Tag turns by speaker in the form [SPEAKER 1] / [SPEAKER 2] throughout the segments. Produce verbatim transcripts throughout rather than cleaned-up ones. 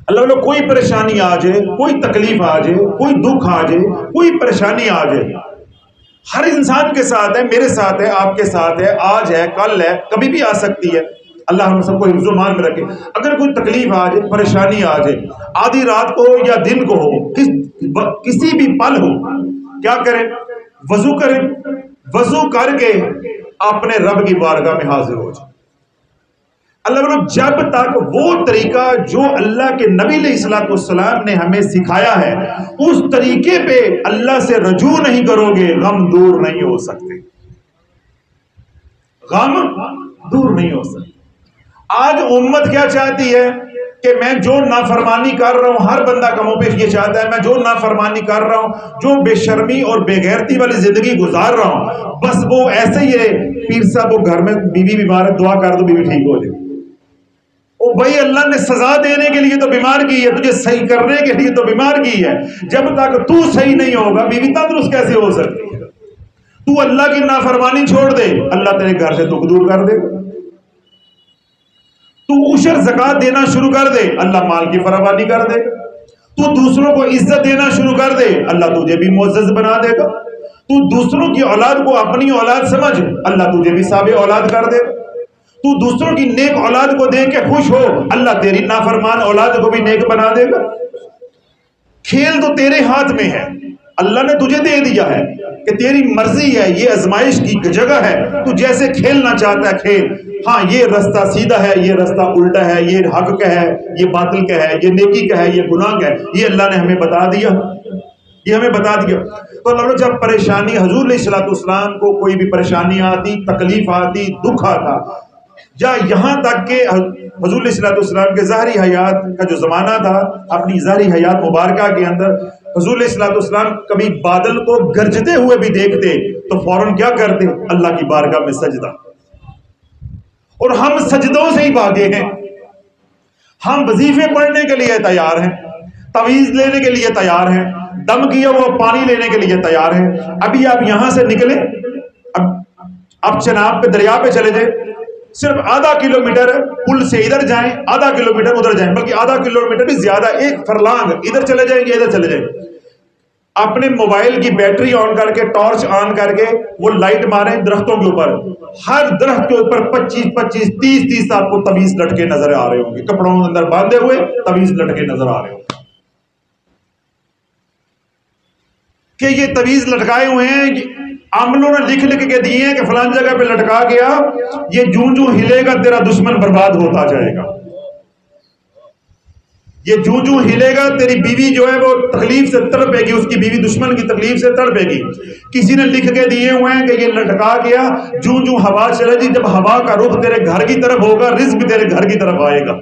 [SPEAKER 1] اللہ بولو کوئی پریشانی آ جائے، کوئی تکلیف آ جائے، کوئی دکھ آ جائے، کوئی پریشانی آ جائے، ہر انسان کے ساتھ ہے، میرے ساتھ ہے، آپ کے ساتھ ہے، آج ہے، کل ہے، کبھی بھی آ سکتی ہے۔ اللہ ہم سب کو حفظ و مان میں رکھے۔ اگر کوئی تکلیف آ جائے، پریشانی آ جائے، آدھی رات کو ہو یا دن کو ہو، کس کسی بھی پل ہو، کیا کریں؟ وضو کریں، وضو کر کے اپنے رب کی بارگاہ میں حاضر ہو جائے۔ اللہ بولو جب تک وہ طریقہ جو اللہ کے نبی علیہ الصلوۃ والسلام نے ہمیں سکھایا ہے اس طریقے پہ اللہ سے رجوع نہیں کرو گے، غم دور نہیں ہو سکتے، غم دور نہیں ہو سکتے۔ آج امت کیا چاہتی ہے کہ میں جو نافرمانی کر رہا ہوں، ہر بندہ کم و بیش یہ چاہتا ہے میں جو نافرمانی کر رہا ہوں، جو بے شرمی اور بے غیرتی والی زندگی گزار رہا ہوں، بس وہ ایسے ہی ہے۔ پیر صاحب وہ گھر میں بیوی بیمار ہے، دعا کر دو بیوی ٹھیک ہو جائے۔ او بھائی اللہ نے سزا دینے کے لیے تو بیمار کی ہے، تجھے صحیح کرنے کے لیے تو بیمار کی ہے۔ جب تک تو صحیح نہیں ہوگا بیوی تندرست کیسے ہو سکتی ہے؟ تو اللہ کی نافرمانی چھوڑ دے، اللہ تیرے گھر سے دکھ دور کر دے گا۔ تو عشر زکات دینا شروع کر دے، اللہ مال کی فراوانی کر دے گا۔ تو دوسروں کو عزت دینا شروع کر دے، اللہ تجھے بھی معزز بنا دے گا۔ تو دوسروں کی اولاد کو اپنی اولاد سمجھ، اللہ تجھے بھی صاحب اولاد کر دے گا۔ تو دوسروں کی نیک اولاد کو دیکھ کے خوش ہو، اللہ تیری نافرمان اولاد کو بھی نیک بنا دے گا۔ کھیل تو تیرے ہاتھ میں ہے، اللہ نے تجھے دے دیا ہے کہ تیری مرضی ہے، یہ آزمائش کی جگہ ہے، تو جیسے کھیلنا چاہتا ہے کھیل۔ ہاں یہ رستہ سیدھا ہے، یہ رستہ الٹا ہے، یہ حق کا ہے، یہ باطل کا ہے، یہ نیکی کا ہے، یہ گناہ کا ہے، یہ اللہ نے ہمیں بتا دیا، یہ ہمیں بتا دیا۔ تو اللہ جب پریشانی حضور علیہ الصلوۃ والسلام کو کوئی بھی پریشانی آتی، تکلیف آتی، دکھ آتا، یا یہاں تک کہ حضور علیہ الصلوۃ والسلام کے ظاہری حیات کا جو زمانہ تھا، اپنی ظاہری حیات مبارکہ کے اندر حضور علیہ الصلوۃ والسلام کبھی بادل کو گرجتے ہوئے بھی دیکھتے تو فوراً کیا کرتے؟ اللہ کی بارگاہ میں سجدہ۔ اور ہم سجدوں سے ہی بھاگے ہیں، ہم وظیفے پڑھنے کے لیے تیار ہیں، تعویذ لینے کے لیے تیار ہیں، دم کیا ہوا پانی لینے کے لیے تیار ہیں۔ ابھی آپ یہاں سے نکلیں، اب اب چناب پہ دریا پہ چلے جائیں، صرف آدھا کلومیٹر پل سے ادھر جائیں، آدھا کلومیٹر ادھر جائیں، بلکہ آدھا کلومیٹر بھی زیادہ، ایک فرلانگ ادھر چلے جائیں گے، ادھر چلے جائیں گے، اپنے موبائل کی بیٹری آن کر کے، ٹارچ آن کر کے وہ لائٹ ماریں درختوں کے اوپر، ہر درخت کے اوپر پچیس پچیس تیس تیس آپ کو تعویذ لٹکے نظر آ رہے ہوں گے، کپڑوں کے اندر باندھے ہوئے تعویذ لٹکے نظر آ رہے ہوں گے کہ یہ تعویذ لٹکائے ہوئے ہیں، عاملوں نے لکھ لکھ کے دیے ہیں کہ فلان جگہ پہ لٹکا گیا، یہ جوں جوں ہلے گا تیرا دشمن برباد ہوتا جائے گا، یہ جوں جوں ہلے گا تیری بیوی جو ہے وہ تکلیف سے تڑپے گی، اس کی بیوی دشمن کی تکلیف سے تڑپے گی۔ کسی نے لکھ کے دیے ہوئے ہیں کہ یہ لٹکا گیا، جوں جوں ہوا چلے گی، جب ہوا کا رخ تیرے گھر کی طرف ہوگا رزق بھی تیرے گھر کی طرف آئے گا۔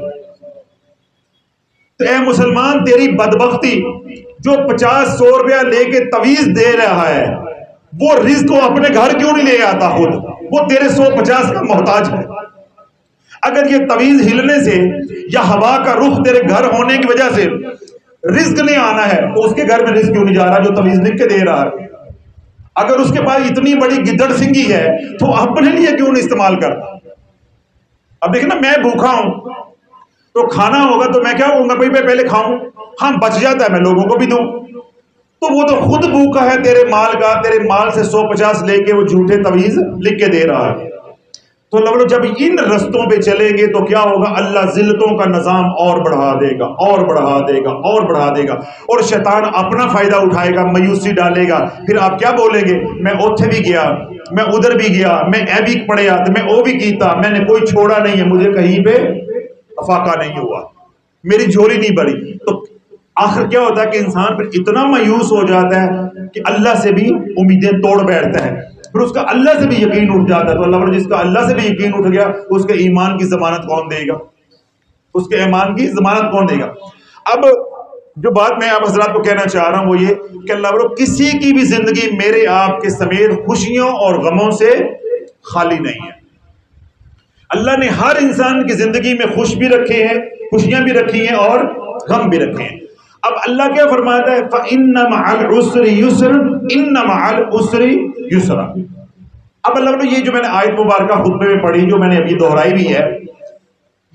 [SPEAKER 1] تو اے مسلمان تیری بدبختی، جو پچاس سو روپیہ لے کے تعویذ دے رہا ہے وہ رزق کو اپنے گھر کیوں نہیں لے آتا خود؟ وہ تیرے سو پچاس کا محتاج ہے۔ اگر یہ تعویذ ہلنے سے یا ہوا کا رخ تیرے گھر ہونے کی وجہ سے رزق نہیں آنا ہے تو اس کے گھر میں رزق کیوں نہیں جا رہا جو تعویذ لکھ کے دے رہا ہے؟ اگر اس کے پاس اتنی بڑی گدڑ سنگھی ہے تو اپنے لیے کیوں نہیں استعمال کرتا؟ اب دیکھنا میں بھوکا ہوں تو کھانا ہوگا تو میں کیا کہوں گا بھائی میں پہلے کھاؤں، ہاں بچ جاتا ہے میں لوگوں کو بھی دوں، تو وہ تو خود بھوکا ہے تیرے مال کا، تیرے مال سے سو پچاس لے کے وہ جھوٹے تعویذ لکھ کے دے رہا ہے۔ تو اللہ جب ان رستوں پہ چلیں گے تو کیا ہوگا؟ اللہ ذلتوں کا نظام اور بڑھا دے گا، اور بڑھا دے گا، اور بڑھا دے گا، اور شیطان اپنا فائدہ اٹھائے گا، مایوسی ڈالے گا۔ پھر آپ کیا بولیں گے؟ میں اوتھے بھی گیا، میں ادھر بھی گیا، میں اے بھی پڑھیا، میں او بھی کیتا، میں نے کوئی چھوڑا نہیں ہے، مجھے کہیں پہ افاقہ نہیں ہوا، میری جھولی نہیں بڑی۔ تو آخر کیا ہوتا ہے کہ انسان پھر اتنا مایوس ہو جاتا ہے کہ اللہ سے بھی امیدیں توڑ بیٹھتا ہے، پھر اس کا اللہ سے بھی یقین اٹھ جاتا ہے۔ تو اللہ جس کا اللہ سے بھی یقین اٹھ گیا اس کے ایمان کی ضمانت کون دے گا؟ اس کے ایمان کی ضمانت کون دے گا؟ اب جو بات میں آپ حضرات کو کہنا چاہ رہا ہوں وہ یہ کہ اللہ بڑو کسی کی بھی زندگی میرے آپ کے سمیت خوشیوں اور غموں سے خالی نہیں ہے۔ اللہ نے ہر انسان کی زندگی میں خوش بھی رکھے ہیں، خوشیاں بھی رکھی ہیں اور غم بھی رکھے ہیں۔ اب اللہ کیا فرماتا ہے؟ فَإِنَّ مَعَ الْعُسْرِ يُسْرًا إِنَّ مَعَ الْعُسْرِ يُسْرًا۔ اب اللہ نے یہ جو میں نے آیت مبارکہ خطبے میں پڑھی، جو میں نے ابھی دہرائی بھی ہے،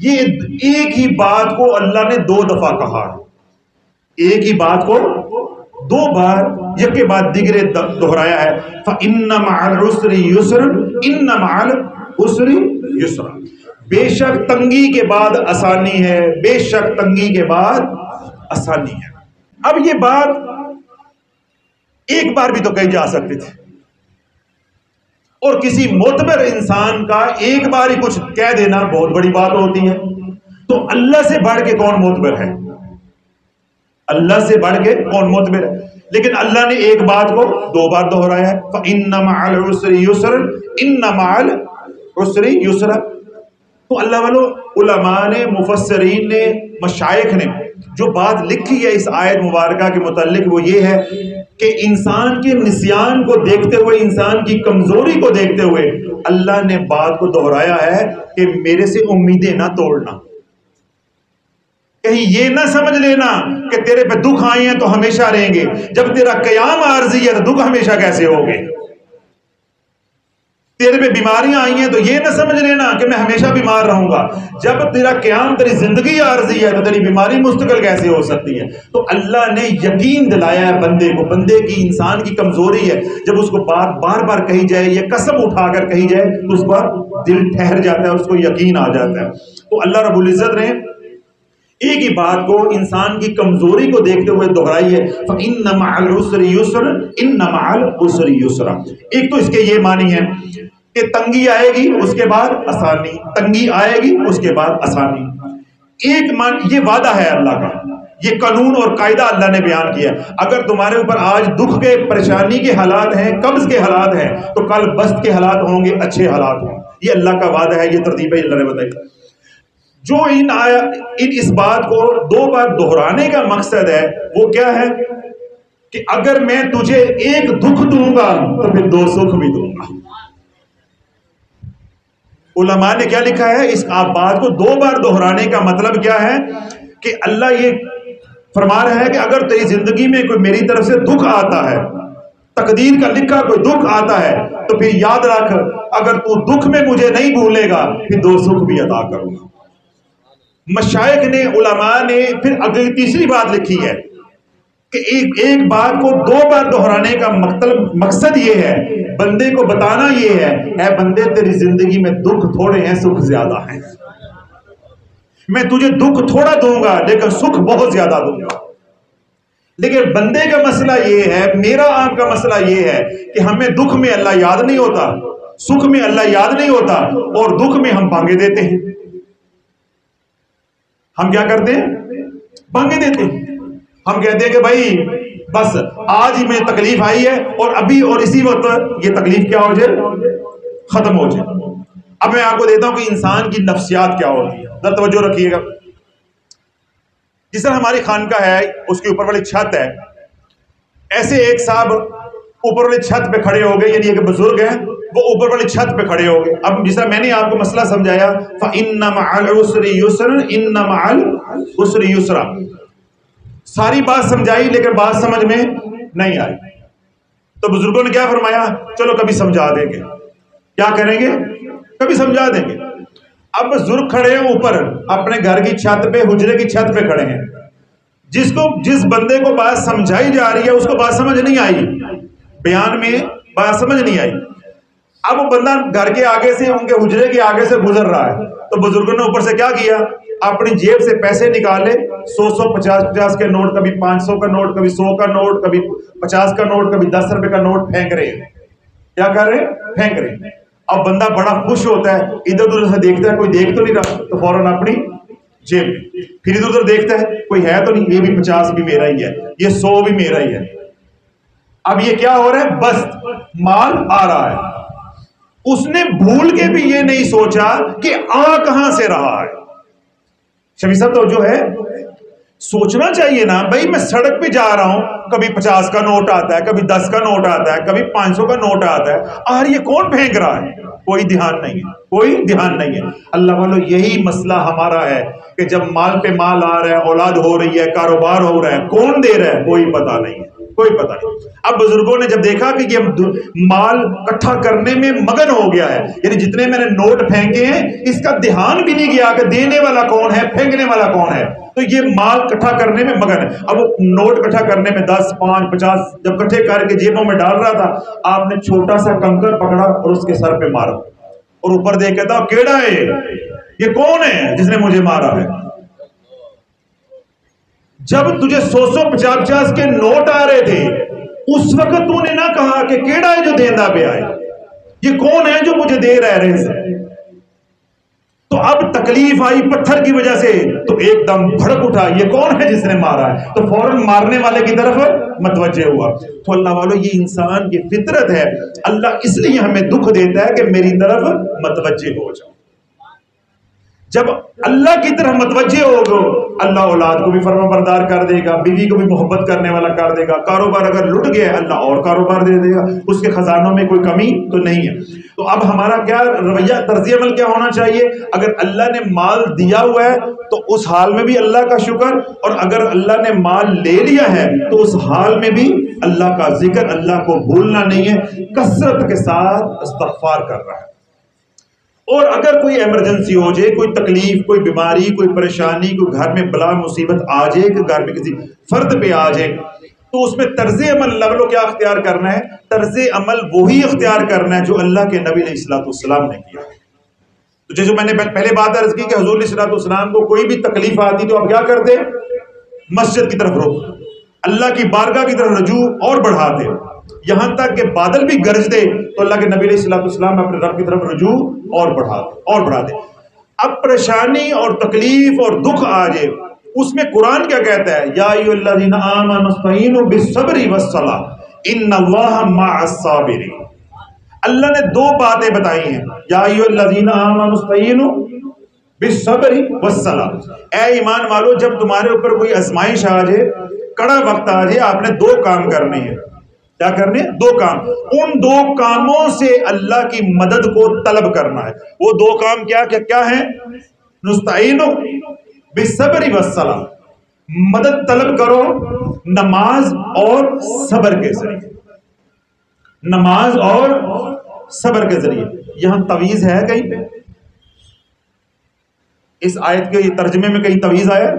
[SPEAKER 1] یہ ایک ہی بات کو اللہ نے دو دفعہ کہا ہے، ایک ہی بات کو دو بار یک کے بعد دیگرے دہرایا ہے۔ فَإِنَّ مَعَ الْعُسْرِ يُسْرًا إِنَّ مَعَ الْعُسْرِ يُسْرًا، بے شک تنگی کے بعد آسانی ہے، بے شک تنگی کے بعد آسانی ہے۔ اب یہ بات ایک بار بھی تو کہی جا سکتی تھی، اور کسی معتبر انسان کا ایک بار ہی کچھ کہہ دینا بہت بڑی بات ہوتی ہے، تو اللہ سے بڑھ کے کون معتبر ہے؟ اللہ سے بڑھ کے کون معتبر ہے؟ لیکن اللہ نے ایک بات کو دو بار دہرایا ہے، فَإِنَّ مَعَ الْعُسْرِ يُسْرًا إِنَّ مَعَ الْعُسْرِ يُسْرًا۔ تو اللہ والو علماء نے، مفسرین نے، مشائخ نے جو بات لکھی ہے اس آیت مبارکہ کے متعلق وہ یہ ہے کہ انسان کے نسیان کو دیکھتے ہوئے، انسان کی کمزوری کو دیکھتے ہوئے اللہ نے بات کو دہرایا ہے کہ میرے سے امیدیں نہ توڑنا، کہیں یہ نہ سمجھ لینا کہ تیرے پہ دکھ آئے ہیں تو ہمیشہ رہیں گے، جب تیرا قیام عارضی ہے تو دکھ ہمیشہ کیسے ہوگے؟ تیرے پہ بیماریاں آئی ہیں تو یہ نہ سمجھ لینا کہ میں ہمیشہ بیمار رہوں گا، جب تیرا قیام، تیری زندگی عارضی ہے تو تیری بیماری مستقل کیسے ہو سکتی ہے؟ تو اللہ نے یقین دلایا ہے بندے کو، بندے کی، انسان کی کمزوری ہے، جب اس کو بات بار بار کہی جائے، یہ قسم اٹھا کر کہی جائے تو اس پر دل ٹھہر جاتا ہے، اس کو یقین آ جاتا ہے۔ تو اللہ رب العزت نے ایک ہی بات کو انسان کی کمزوری کو دیکھتے ہوئے دہرائی ہے، فَإِنَّ مَعَ الْعُسْرِ يُسْرًا إِنَّ مَعَ الْعُسْرِ يُسْرًا۔ ایک تو اس کے یہ معنی ہے کہ تنگی آئے گی اس کے بعد آسانی، تنگی آئے گی اس کے بعد آسانی۔ ایک معنی یہ وعدہ ہے اللہ کا، یہ قانون اور قاعدہ اللہ نے بیان کیا، اگر تمہارے اوپر آج دکھ کے، پریشانی کے حالات ہیں، قبض کے حالات ہیں، تو کل بست کے حالات ہوں گے، اچھے حالات ہوں۔ یہ اللہ کا وعدہ ہے، یہ ترتیب ہے اللہ نے بتائی۔ جو ان آیا ان اس بات کو دو بار دہرانے کا مقصد ہے وہ کیا ہے کہ اگر میں تجھے ایک دکھ دوں گا تو پھر دو سکھ بھی دوں گا۔ علماء نے کیا لکھا ہے اس بات کو دو بار دہرانے کا مطلب کیا ہے کہ اللہ یہ فرما رہا ہے کہ اگر تیری زندگی میں کوئی میری طرف سے دکھ آتا ہے، تقدیر کا لکھا کوئی دکھ آتا ہے، تو پھر یاد رکھ اگر تو دکھ میں مجھے نہیں بھولے گا پھر دو سکھ بھی عطا کروں گا۔ مشائخ نے، علماء نے پھر اگلی تیسری بات لکھی ہے کہ ایک ایک بات کو دو بار دہرانے کا مطلب مقصد یہ ہے، بندے کو بتانا یہ ہے، اے بندے تیری زندگی میں دکھ تھوڑے ہیں، سکھ زیادہ ہیں، میں تجھے دکھ تھوڑا دوں گا لیکن سکھ بہت زیادہ دوں گا۔ لیکن بندے کا مسئلہ یہ ہے، میرا آپ کا مسئلہ یہ ہے کہ ہمیں دکھ میں اللہ یاد نہیں ہوتا، سکھ میں اللہ یاد نہیں ہوتا، اور دکھ میں ہم بھانگے دیتے ہیں۔ ہم کیا کرتے ہیں؟ بھانگے دیتے ہیں۔ ہم کہتے ہیں کہ بھائی بس آج ہی میں تکلیف آئی ہے اور ابھی اور اسی وقت یہ تکلیف کیا ہو جائے، ختم ہو جائے۔ اب میں آپ کو دیتا ہوں کہ انسان کی نفسیات کیا ہوتی ہے، ذرا توجہ رکھیے گا۔ جس طرح ہماری خانقاہ ہے، اس کے اوپر والی چھت ہے، ایسے ایک صاحب اوپر والی چھت پہ کھڑے ہو گئے، یعنی ایک بزرگ ہیں، وہ اوپر والی چھت پہ کھڑے ہو گئے۔ اب جس طرح میں نے آپ کو مسئلہ سمجھایا، فَإِنَّ مَعَ الْعُسْرِ يُسْرًا إِنَّ مَعَ الْعُسْرِ يُسْرًا، ساری بات سمجھائی لیکن بات سمجھ میں نہیں آئی، تو بزرگوں نے کیا فرمایا، چلو کبھی سمجھا دیں گے۔ کیا کریں گے؟ کبھی سمجھا دیں گے۔ اب بزرگ کھڑے ہیں اوپر اپنے گھر کی چھت پہ، حجرے کی چھت پہ کھڑے ہیں، جس کو جس بندے کو بات سمجھائی جا رہی ہے اس کو بات سمجھ نہیں آئی، بیان میں بات سمجھ نہیں آئی۔ اب وہ بندہ گھر کے آگے سے، ان کے حجرے کے آگے سے گزر رہا ہے، تو بزرگوں نے اوپر سے کیا کیا، اپنی جیب سے پیسے نکالے، سو سو پچاس پچاس کے نوٹ، کبھی پانچ سو کا نوٹ، کبھی سو کا نوٹ، کبھی پچاس کا نوٹ، کبھی دس روپے کا نوٹ پھینک رہے ہیں۔ کیا کر رہے ہیں؟ پھینک رہے ہیں۔ اب بندہ بڑا خوش ہوتا ہے، ادھر ادھر سے دیکھتا ہے کوئی دیکھ تو نہیں رہا، تو فوراً اپنی جیب میں، پھر ادھر ادھر دیکھتا ہے کوئی ہے تو نہیں، یہ بھی پچاس بھی میرا ہی ہے، یہ سو بھی میرا ہی ہے۔ اب یہ کیا ہو رہا ہے؟ بس مال آ رہا ہے۔ اس نے بھول کے بھی یہ نہیں سوچا کہ آ کہاں سے رہا ہے۔ شفیع صاحب تو جو ہے سوچنا چاہیے نا، بھائی میں سڑک پہ جا رہا ہوں، کبھی پچاس کا نوٹ آتا ہے، کبھی دس کا نوٹ آتا ہے، کبھی پانچ سو کا نوٹ آتا ہے، آر یہ کون پھینک رہا ہے؟ کوئی دھیان نہیں ہے، کوئی دھیان نہیں ہے۔ اللہ والو یہی مسئلہ ہمارا ہے کہ جب مال پہ مال آ رہا ہے، اولاد ہو رہی ہے، کاروبار ہو رہا ہے، کون دے رہا ہے؟ کوئی پتہ نہیں ہے۔ کوئی پتہ نہیں۔ اب بزرگوں نے جب دیکھا کہ یہ مال اکٹھا کرنے میں مگن ہو گیا ہے، یعنی جتنے میں نے نوٹ پھینکے ہیں اس کا دھیان بھی نہیں گیا کہ دینے والا کون ہے، پھینکنے والا کون ہے، تو یہ مال اکٹھا کرنے میں مگن ہے۔ اب وہ نوٹ اکٹھا کرنے میں دس پانچ پچاس جب اکٹھے کر کے جیبوں میں ڈال رہا تھا، آپ نے چھوٹا سا کنکر پکڑا اور اس کے سر پہ مارا اور اوپر دیکھ کے تھا کیڑا ہے یہ، کون ہے جس نے مجھے مارا ہے؟ جب تجھے سو سو پچاس پچاس کے نوٹ آ رہے تھے اس وقت تو نے نہ کہا کہ کیڑا ہے جو دیندہ پہ آئے، یہ کون ہے جو مجھے دے رہے رہے سے؟ تو اب تکلیف آئی پتھر کی وجہ سے تو ایک دم بھڑک اٹھا، یہ کون ہے جس نے مارا ہے؟ تو فوراً مارنے والے کی طرف متوجہ ہوا۔ تو اللہ والو یہ انسان کی فطرت ہے، اللہ اس لیے ہمیں دکھ دیتا ہے کہ میری طرف متوجہ ہو جاؤ۔ جب اللہ کی طرف متوجہ ہوگو اللہ اولاد کو بھی فرما بردار کر دے گا، بیوی کو بھی محبت کرنے والا کر دے گا، کاروبار اگر لٹ گیا اللہ اور کاروبار دے دے گا، اس کے خزانوں میں کوئی کمی تو نہیں ہے۔ تو اب ہمارا کیا رویہ، طرز عمل کیا ہونا چاہیے؟ اگر اللہ نے مال دیا ہوا ہے تو اس حال میں بھی اللہ کا شکر، اور اگر اللہ نے مال لے لیا ہے تو اس حال میں بھی اللہ کا ذکر، اللہ کو بھولنا نہیں ہے، کثرت کے ساتھ استغفار کر رہا ہے۔ اور اگر کوئی ایمرجنسی ہو جائے، کوئی تکلیف، کوئی بیماری، کوئی پریشانی، کوئی گھر میں بلا مصیبت آ جائے کہ گھر میں کسی فرد پہ آ جائے، تو اس میں طرز عمل لولو کیا اختیار کرنا ہے؟ طرز عمل وہی اختیار کرنا ہے جو اللہ کے نبی علیہ الصلوۃ والسلام نے کیا۔ تو جیسے میں نے پہلے بات عرض کی کہ حضور علیہ الصلوۃ والسلام کو کوئی بھی تکلیف آتی تو اب کیا کرتے؟ مسجد کی طرف رخ، اللہ کی بارگاہ کی طرف رجوع اور بڑھاتے، یہاں تک کہ بادل بھی گرجتے تو اللہ کے نبی علیہ الصلوۃ والسلام اپنے رب کی طرف رجوع اور بڑھاتے اور بڑھاتے۔ اب پریشانی اور تکلیف اور دکھ آ جائے، اس میں قرآن کیا کہتا ہے؟ یا ایھا الذین آمنوا استعینوا بالصبر والصلاۃ ان اللہ مع الصابرین۔ اللہ نے دو باتیں بتائی ہیں، یا ایھا الذین آمنوا استعینوا بالصبر والصلاۃ، اے ایمان والو جب تمہارے اوپر کوئی آزمائش آ جائے، کڑا وقت آ جائے، آپ نے دو کام کرنے ہیں۔ کیا کرنے؟ دو کام۔ ان دو کاموں سے اللہ کی مدد کو طلب کرنا ہے۔ وہ دو کام کیا کیا کیا ہیں؟ نستعینوا بالصبر والصلاۃ، مدد طلب کرو نماز اور صبر کے ذریعے، نماز اور صبر کے ذریعے۔ یہاں تویز ہے کہیں پہ؟ اس آیت کے ترجمے میں کہیں تویز آیا؟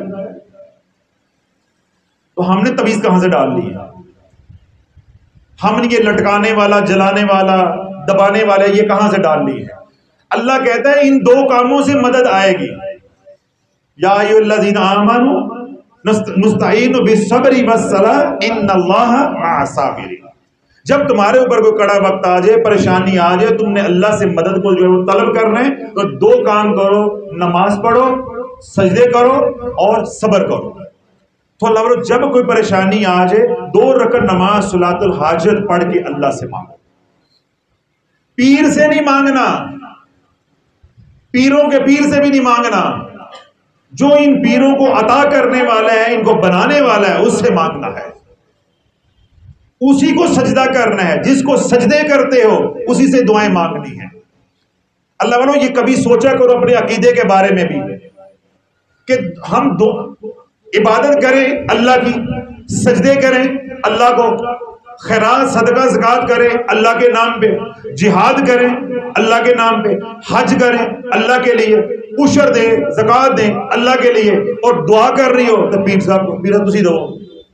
[SPEAKER 1] تو ہم نے تویز کہاں سے ڈال لی ہے؟ ہم نے یہ لٹکانے والا، جلانے والا، دبانے والا یہ کہاں سے ڈال لی ہے؟ اللہ کہتا ہے ان دو کاموں سے مدد آئے گی۔ یا ایھا الذین آمنوا نستعین بالصبر والصلاۃ ان اللہ مع الصابرین۔ جب تمہارے اوپر کوئی کڑا وقت آ جائے، پریشانی آ جائے، تم نے اللہ سے مدد کو جو ہے وہ طلب کرنا ہے تو دو کام کرو، نماز پڑھو، سجدے کرو اور صبر کرو۔ تو اللہ بولو جب کوئی پریشانی آ جائے دو رکعت نماز صلاۃ الحاجت پڑھ کے اللہ سے مانگو۔ پیر سے نہیں مانگنا، پیروں کے پیر سے بھی نہیں مانگنا، جو ان پیروں کو عطا کرنے والا ہے، ان کو بنانے والا ہے، اس سے مانگنا ہے، اسی کو سجدہ کرنا ہے، جس کو سجدے کرتے ہو اسی سے دعائیں مانگنی ہیں۔ اللہ والوں یہ کبھی سوچا کرو اپنے عقیدے کے بارے میں بھی کہ ہم دو عبادت کریں اللہ کی، سجدے کریں اللہ کو، خیرات صدقہ زکات کریں اللہ کے نام پہ، جہاد کریں اللہ کے نام پہ، حج کریں اللہ کے لیے، عشر دیں، زکات دیں اللہ کے لیے، اور دعا کر رہی ہو تو پیر صاحب کو پیر تسی دو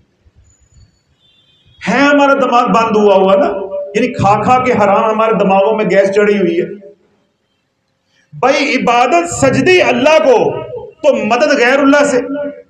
[SPEAKER 1] ہے، ہمارا دماغ بند ہوا ہوا نا، یعنی کھا کھا کے حرام ہمارے دماغوں میں گیس چڑھی ہوئی ہے۔ بھائی عبادت سجدے اللہ کو تو مدد غیر اللہ سے،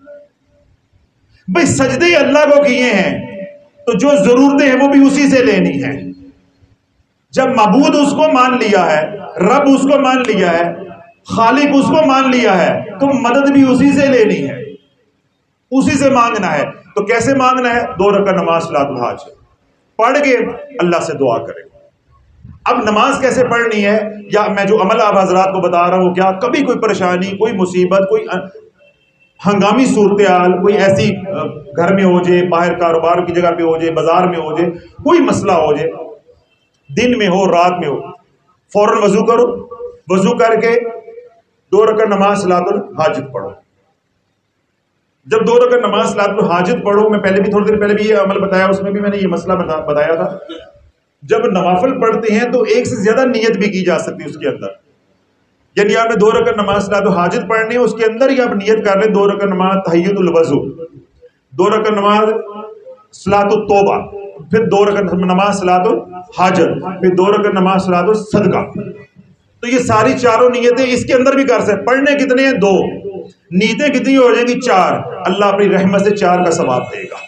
[SPEAKER 1] بھائی سجدے اللہ کو کیے ہیں تو جو ضرورتیں ہیں وہ بھی اسی سے لینی ہیں۔ جب معبود اس کو مان لیا ہے، رب اس کو مان لیا ہے، خالق اس کو مان لیا ہے، تو مدد بھی اسی سے لینی ہے، اسی سے مانگنا ہے۔ تو کیسے مانگنا ہے؟ دو رکعت نماز صلاۃ الحاجت پڑھ کے اللہ سے دعا کریں۔ اب نماز کیسے پڑھنی ہے، یا میں جو عمل آپ حضرات کو بتا رہا ہوں، کیا کبھی کوئی پریشانی، کوئی مصیبت، کوئی ہنگامی صورتحال، کوئی ایسی گھر میں ہو جائے، باہر کاروبار کی جگہ پہ ہو جائے، بازار میں ہو جائے، کوئی مسئلہ ہو جائے، دن میں ہو رات میں ہو، فوراً وضو کرو، وضو کر کے دو رکعت نماز صلاۃ الحاجت پڑھو، جب دو رکعت نماز صلاۃ الحاجت پڑھو، میں پہلے بھی تھوڑی دیر پہلے بھی یہ عمل بتایا، اس میں بھی میں نے یہ مسئلہ بتایا تھا، جب نوافل پڑھتے ہیں تو ایک سے زیادہ نیت بھی کی جا سکتی ہے اس کے اندر. یعنی آپ نے دو رکعت نماز صلاۃ الحاجت پڑھنی ہے، اس کے اندر ہی آپ نیت کر لیں دو رکعت نماز تحیۃ الوضو، دو رکعت نماز صلاۃ التوبہ، پھر دو رکعت نماز صلاۃ الحاجت، پھر دو رکعت نماز صلاۃ الصدقہ. تو یہ ساری چاروں نیتیں اس کے اندر بھی کر سکتے. پڑھنے کتنے ہیں؟ دو. نیتیں کتنی ہو جائیں گی؟ چار. اللہ اپنی رحمت سے چار کا ثواب دے گا.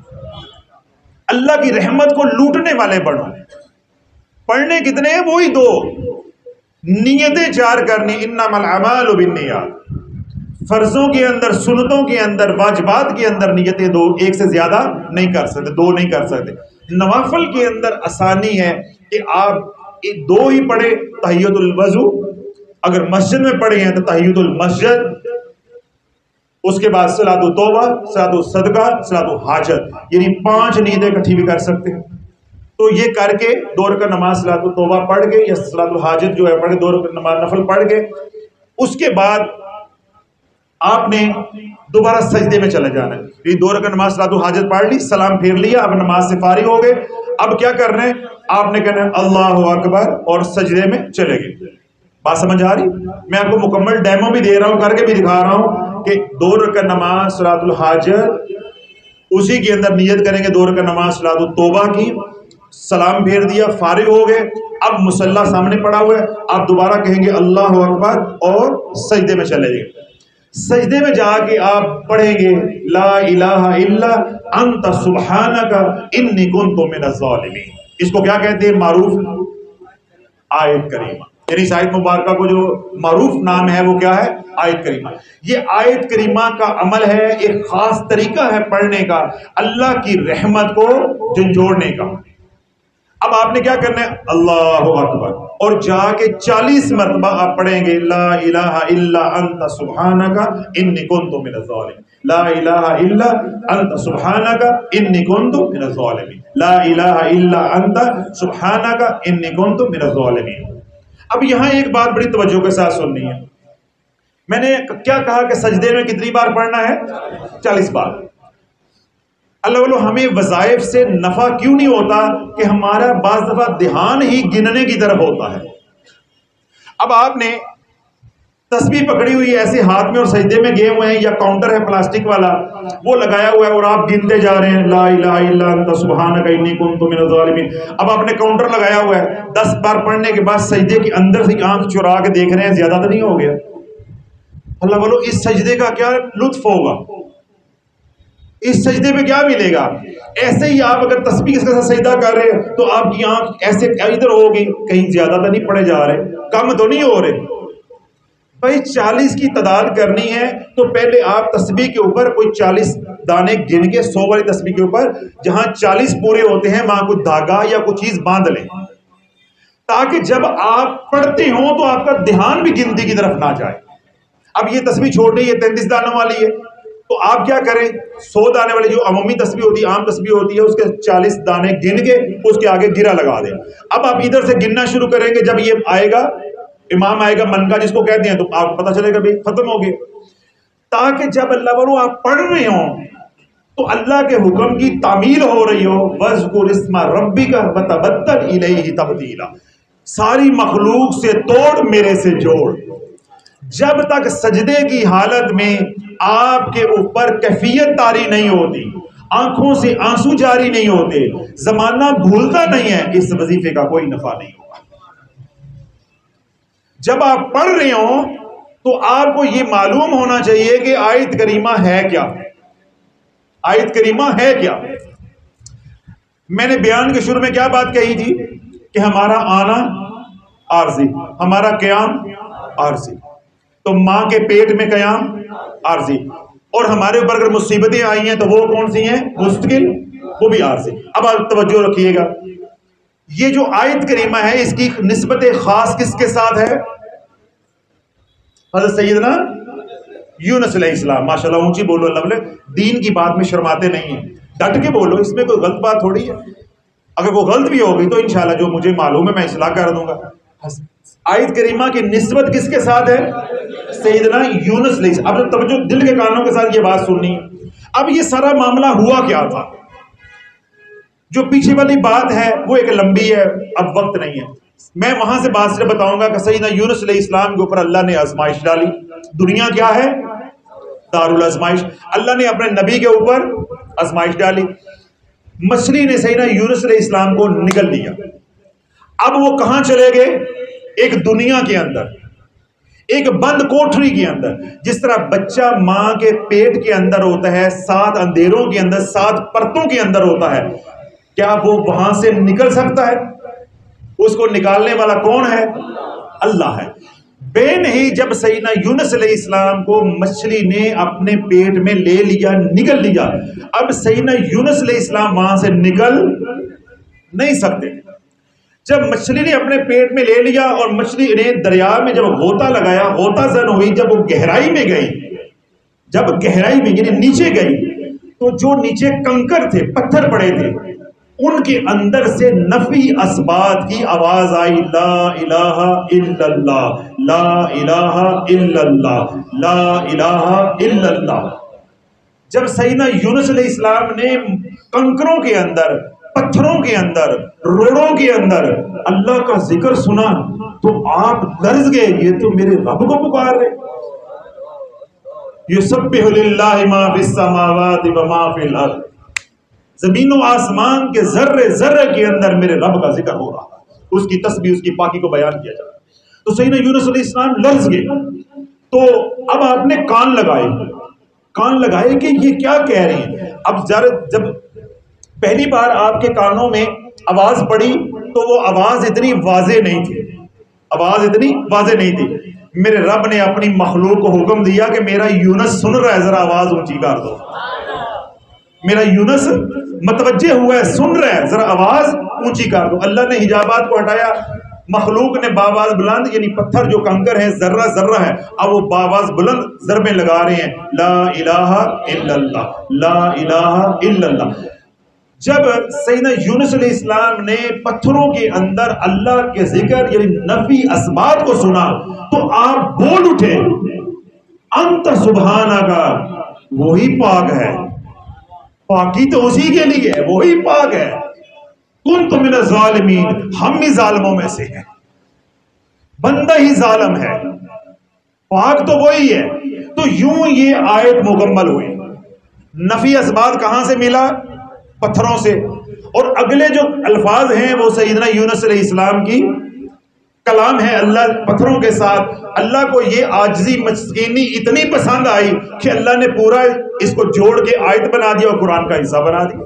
[SPEAKER 1] اللہ کی رحمت کو لوٹنے والے بنو. پڑھنے کتنے ہیں؟ وہی دو. نیتیں چار کرنی. انما الاعمال بالنیات. فرضوں کے اندر، سنتوں کے اندر، واجبات کے اندر نیتیں دو، ایک سے زیادہ نہیں کر سکتے، دو نہیں کر سکتے. نوافل کے اندر آسانی ہے کہ آپ دو ہی پڑھے، تحیۃ الوضو، اگر مسجد میں پڑھے ہیں تو تحیۃ المسجد، اس کے بعد صلاۃ التوبہ، صلاۃ الصدقہ، صلاۃ الحاجت، یعنی پانچ نیتیں اکٹھی بھی کر سکتے ہیں. تو یہ کر کے دو رکعت نماز صلاۃ التوبہ پڑھ کے یا صلاۃ الحاجت جو ہے پڑھ کے، دو رکعت نماز نفل پڑھ کے، اس کے بعد آپ نے دوبارہ سجدے میں چلے جانا ہے. یہ دو رکعت نماز صلاۃ الحاجت پڑھ لی، سلام پھیر لیا، اب نماز سے فارغ ہو گئے. اب کیا کرنا ہے؟ آپ نے کہنا ہے اللہ اکبر اور سجدے میں چلے گئے. بات سمجھ آ رہی؟ میں آپ کو مکمل ڈیمو بھی دے رہا ہوں، کر کے بھی دکھا رہا ہوں کہ دو رکعت نماز صلاۃ الحاجت، اسی کے اندر نیت کریں گے دو رکعت نماز صلاۃ التوبہ کی، سلام پھیر دیا، فارغ ہو گئے. اب مصلی سامنے پڑا ہوا ہے، آپ دوبارہ کہیں گے اللہ اکبر اور سجدے میں چلے گئے. سجدے میں جا کے آپ پڑھیں گے لا الہ الا انت سبحانک انی کنت من الظالمین. اس کو کیا کہتے ہیں؟ معروف آیت کریمہ. یعنی اس آیت مبارکہ کو جو معروف نام ہے وہ کیا ہے؟ آیت کریمہ. یہ آیت کریمہ کا عمل ہے، ایک خاص طریقہ ہے پڑھنے کا، اللہ کی رحمت کو جھنجھوڑنے کا. اب آپ نے کیا کرنا ہے؟ اللہ اکبر اور جا کے چالیس مرتبہ آپ پڑھیں گے لا الہ الا انت سبحانک انی کنت من الظالمین، لا الہ الا انت سبحانک انی کنت من الظالمین، لا الہ الا انت سبحانک انی کنت من الظالمین. اب یہاں ایک بات بڑی توجہ کے ساتھ سننی ہے. میں نے کیا کہا کہ سجدے میں کتنی بار پڑھنا ہے؟ چالیس بار. اللہ والو ہمیں وظائف سے نفع کیوں نہیں ہوتا کہ ہمارا بعض دفعہ دھیان ہی گننے کی طرف ہوتا ہے. اب آپ نے تسبیح پکڑی ہوئی ایسے ہاتھ میں اور سجدے میں گئے ہوئے ہیں، یا کاؤنٹر ہے پلاسٹک والا وہ لگایا ہوا ہے اور آپ گنتے جا رہے ہیں لا الہ الا انت سبحانک انی کنت من الظالمین. اب آپ نے کاؤنٹر لگایا ہوا ہے، دس بار پڑھنے کے بعد سجدے کے اندر سے آنکھ چرا کے دیکھ رہے ہیں، زیادہ تو نہیں ہو گیا؟ اللہ والو اس سجدے کا کیا لطف ہوگا، اس سجدے میں کیا ملے گا؟ ایسے ہی آپ اگر تسبیح کے ساتھ سجدہ کر رہے ہیں تو آپ کی آنکھ ایسے ادھر ہوگی، کہیں زیادہ تو نہیں پڑے جا رہے، کم تو نہیں ہو رہے. بھائی چالیس کی تعداد کرنی ہے تو پہلے آپ تسبیح کے اوپر کوئی چالیس دانے گن کے، سو والی تسبیح کے اوپر جہاں چالیس پورے ہوتے ہیں وہاں کوئی دھاگا یا کوئی چیز باندھ لیں، تاکہ جب آپ پڑھتے ہوں تو آپ کا دھیان بھی گنتی کی طرف نہ جائے. اب یہ تسبیح چھوڑنی ہے، تینتیس دانوں والی ہے، تو آپ کیا کریں؟ سو دانے والی جو عمومی تسبیح ہوتی ہے، عام تسبیح ہوتی ہے، اس کے چالیس دانے گن کے اس کے آگے گرا لگا دیں. اب آپ ادھر سے گننا شروع کریں گے، جب یہ آئے گا امام آئے گا من کا جس کو کہتے ہیں، تو آپ کو پتہ چلے گا بھی ختم ہو گئے. تاکہ جب اللہ والو آپ پڑھ رہے ہوں تو اللہ کے حکم کی تعمیل ہو رہی ہو. وَاذْكُرِ اسْمَ رَبِّكَ وَتَبَتَّلْ إِلَيْهِ تَبْتِيلًا. ساری مخلوق سے توڑ، میرے سے جوڑ. جب تک سجدے کی حالت میں آپ کے اوپر کیفیت طاری نہیں ہوتی، آنکھوں سے آنسو جاری نہیں ہوتے، زمانہ بھولتا نہیں ہے، اس وظیفے کا کوئی نفع نہیں ہوگا. جب آپ پڑھ رہے ہوں تو آپ کو یہ معلوم ہونا چاہیے کہ آیت کریمہ ہے کیا، آیت کریمہ ہے کیا. میں نے بیان کے شروع میں کیا بات کہی تھی کہ ہمارا آنا عارضی، ہمارا قیام عارضی. تو ماں کے پیٹ میں قیام عارضی، اور ہمارے اوپر اگر مصیبتیں آئی ہیں تو وہ کون سی ہیں؟ مستقل، وہ بھی عارضی. اب آپ توجہ رکھیے گا، یہ جو آیت کریمہ ہے اس کی نسبت خاص کس کے ساتھ ہے؟ حضرت سیدنا یونس علیہ السلام. ماشاءاللہ اونچی بولو، اللہ دین کی بات میں شرماتے نہیں ہیں، ڈٹ کے بولو، اس میں کوئی غلط بات تھوڑی ہے. اگر وہ غلط بھی ہوگی تو انشاءاللہ جو مجھے معلوم ہے میں اصلاح کر دوں گا. آیت کریمہ کی نسبت کس کے ساتھ ہے؟ سیدنا یونس علیہ السلام. اب توجہ دل کے کانوں کے ساتھ یہ بات سننی ہے. اب یہ سارا معاملہ ہوا کیا تھا؟ جو پیچھے والی بات ہے وہ ایک لمبی ہے، اب وقت نہیں ہے، میں وہاں سے بات سے بتاؤں گا کہ سیدنا یونس علیہ السلام کے اوپر اللہ نے آزمائش ڈالی۔ دنیا کیا ہے؟ دار الازمائش۔ اللہ نے اپنے نبی کے اوپر آزمائش ڈالی۔ مچھلی نے سیدنا یونس علیہ السلام کو نگل لیا۔ اب وہ کہاں چلے گئے؟ ایک دنیا کے اندر، ایک بند کوٹری کے اندر۔ جس طرح بچہ ماں کے پیٹ کے اندر ہوتا ہے، سات اندھیروں کے اندر، سات پرتوں کے اندر ہوتا ہے، کیا وہ وہاں سے نکل سکتا ہے؟ اس کو نکالنے والا کون ہے؟ اللہ ہے۔ بے نہیں، جب سیدنا یونس علیہ السلام کو مچھلی نے اپنے پیٹ میں لے لیا، نگل لیا، اب سیدنا یونس علیہ السلام وہاں سے نکل نہیں سکتے۔ جب مچھلی نے اپنے پیٹ میں لے لیا اور مچھلی نے دریا میں جب غوطہ لگایا، غوطہ زن ہوئی، جب وہ گہرائی میں گئی، جب گہرائی میں یعنی نیچے گئی، تو جو نیچے کنکر تھے، پتھر پڑے تھے، ان کے اندر سے نفی اسبات کی آواز آئی، لا الہ الا اللہ، لا الہ الا اللہ، لا الہ الا اللہ۔ جب سیدنا یونس علیہ السلام نے کنکروں کے اندر، پتھروں کے اندر، روڑوں کے اندر اللہ کا ذکر سنا تو آپ لرز گئے، یہ تو میرے رب کو پکار رہے۔ یسبح للہ ما فی السماوات و ما فی الارض، زمین و آسمان کے ذرے ذرے کے اندر میرے رب کا ذکر ہو رہا، اس کی تسبیح، اس کی پاکی کو بیان کیا جا رہا۔ تو سیدنا یونس علیہ السلام لرز گئے۔ تو اب آپ نے کان لگائے، کان لگائے کہ یہ کیا کہہ رہے ہیں۔ اب جب پہلی بار آپ کے کانوں میں آواز پڑی تو وہ آواز اتنی واضح نہیں تھی، آواز اتنی واضح نہیں تھی۔ میرے رب نے اپنی مخلوق کو حکم دیا کہ میرا یونس سن رہا ہے، ذرا آواز اونچی کر دو۔ میرا یونس متوجہ ہوا ہے، سن رہا ہے، ذرا آواز اونچی کر دو۔ اللہ نے حجابات کو ہٹایا، مخلوق نے باواز بلند، یعنی پتھر جو کنکر ہے، ذرہ ذرہ ہے، اب وہ باواز بلند ضربیں لگا رہے ہیں، لا الہ الا اللہ، لا الہ الا اللہ۔ جب سیدنا یونس علیہ السلام نے پتھروں کے اندر اللہ کے ذکر یعنی نفی اسبات کو سنا تو آپ بول اٹھے، انت سبحانہ کا، وہی پاک ہے، پاکی تو اسی کے لیے ہے، وہی پاک ہے، کنت من الظالمین، ہم بھی ظالموں میں سے ہیں، بندہ ہی ظالم ہے، پاک تو وہی ہے۔ تو یوں یہ آیت مکمل ہوئی۔ نفی اسبات کہاں سے ملا؟ پتھروں سے۔ اور اگلے جو الفاظ ہیں وہ سیدنا یونس علیہ السلام کی کلام ہے اللہ پتھروں کے ساتھ۔ اللہ کو یہ عاجزی مسکینی اتنی پسند آئی کہ اللہ نے پورا اس کو جوڑ کے آیت بنا دیا اور قرآن کا حصہ بنا دیا۔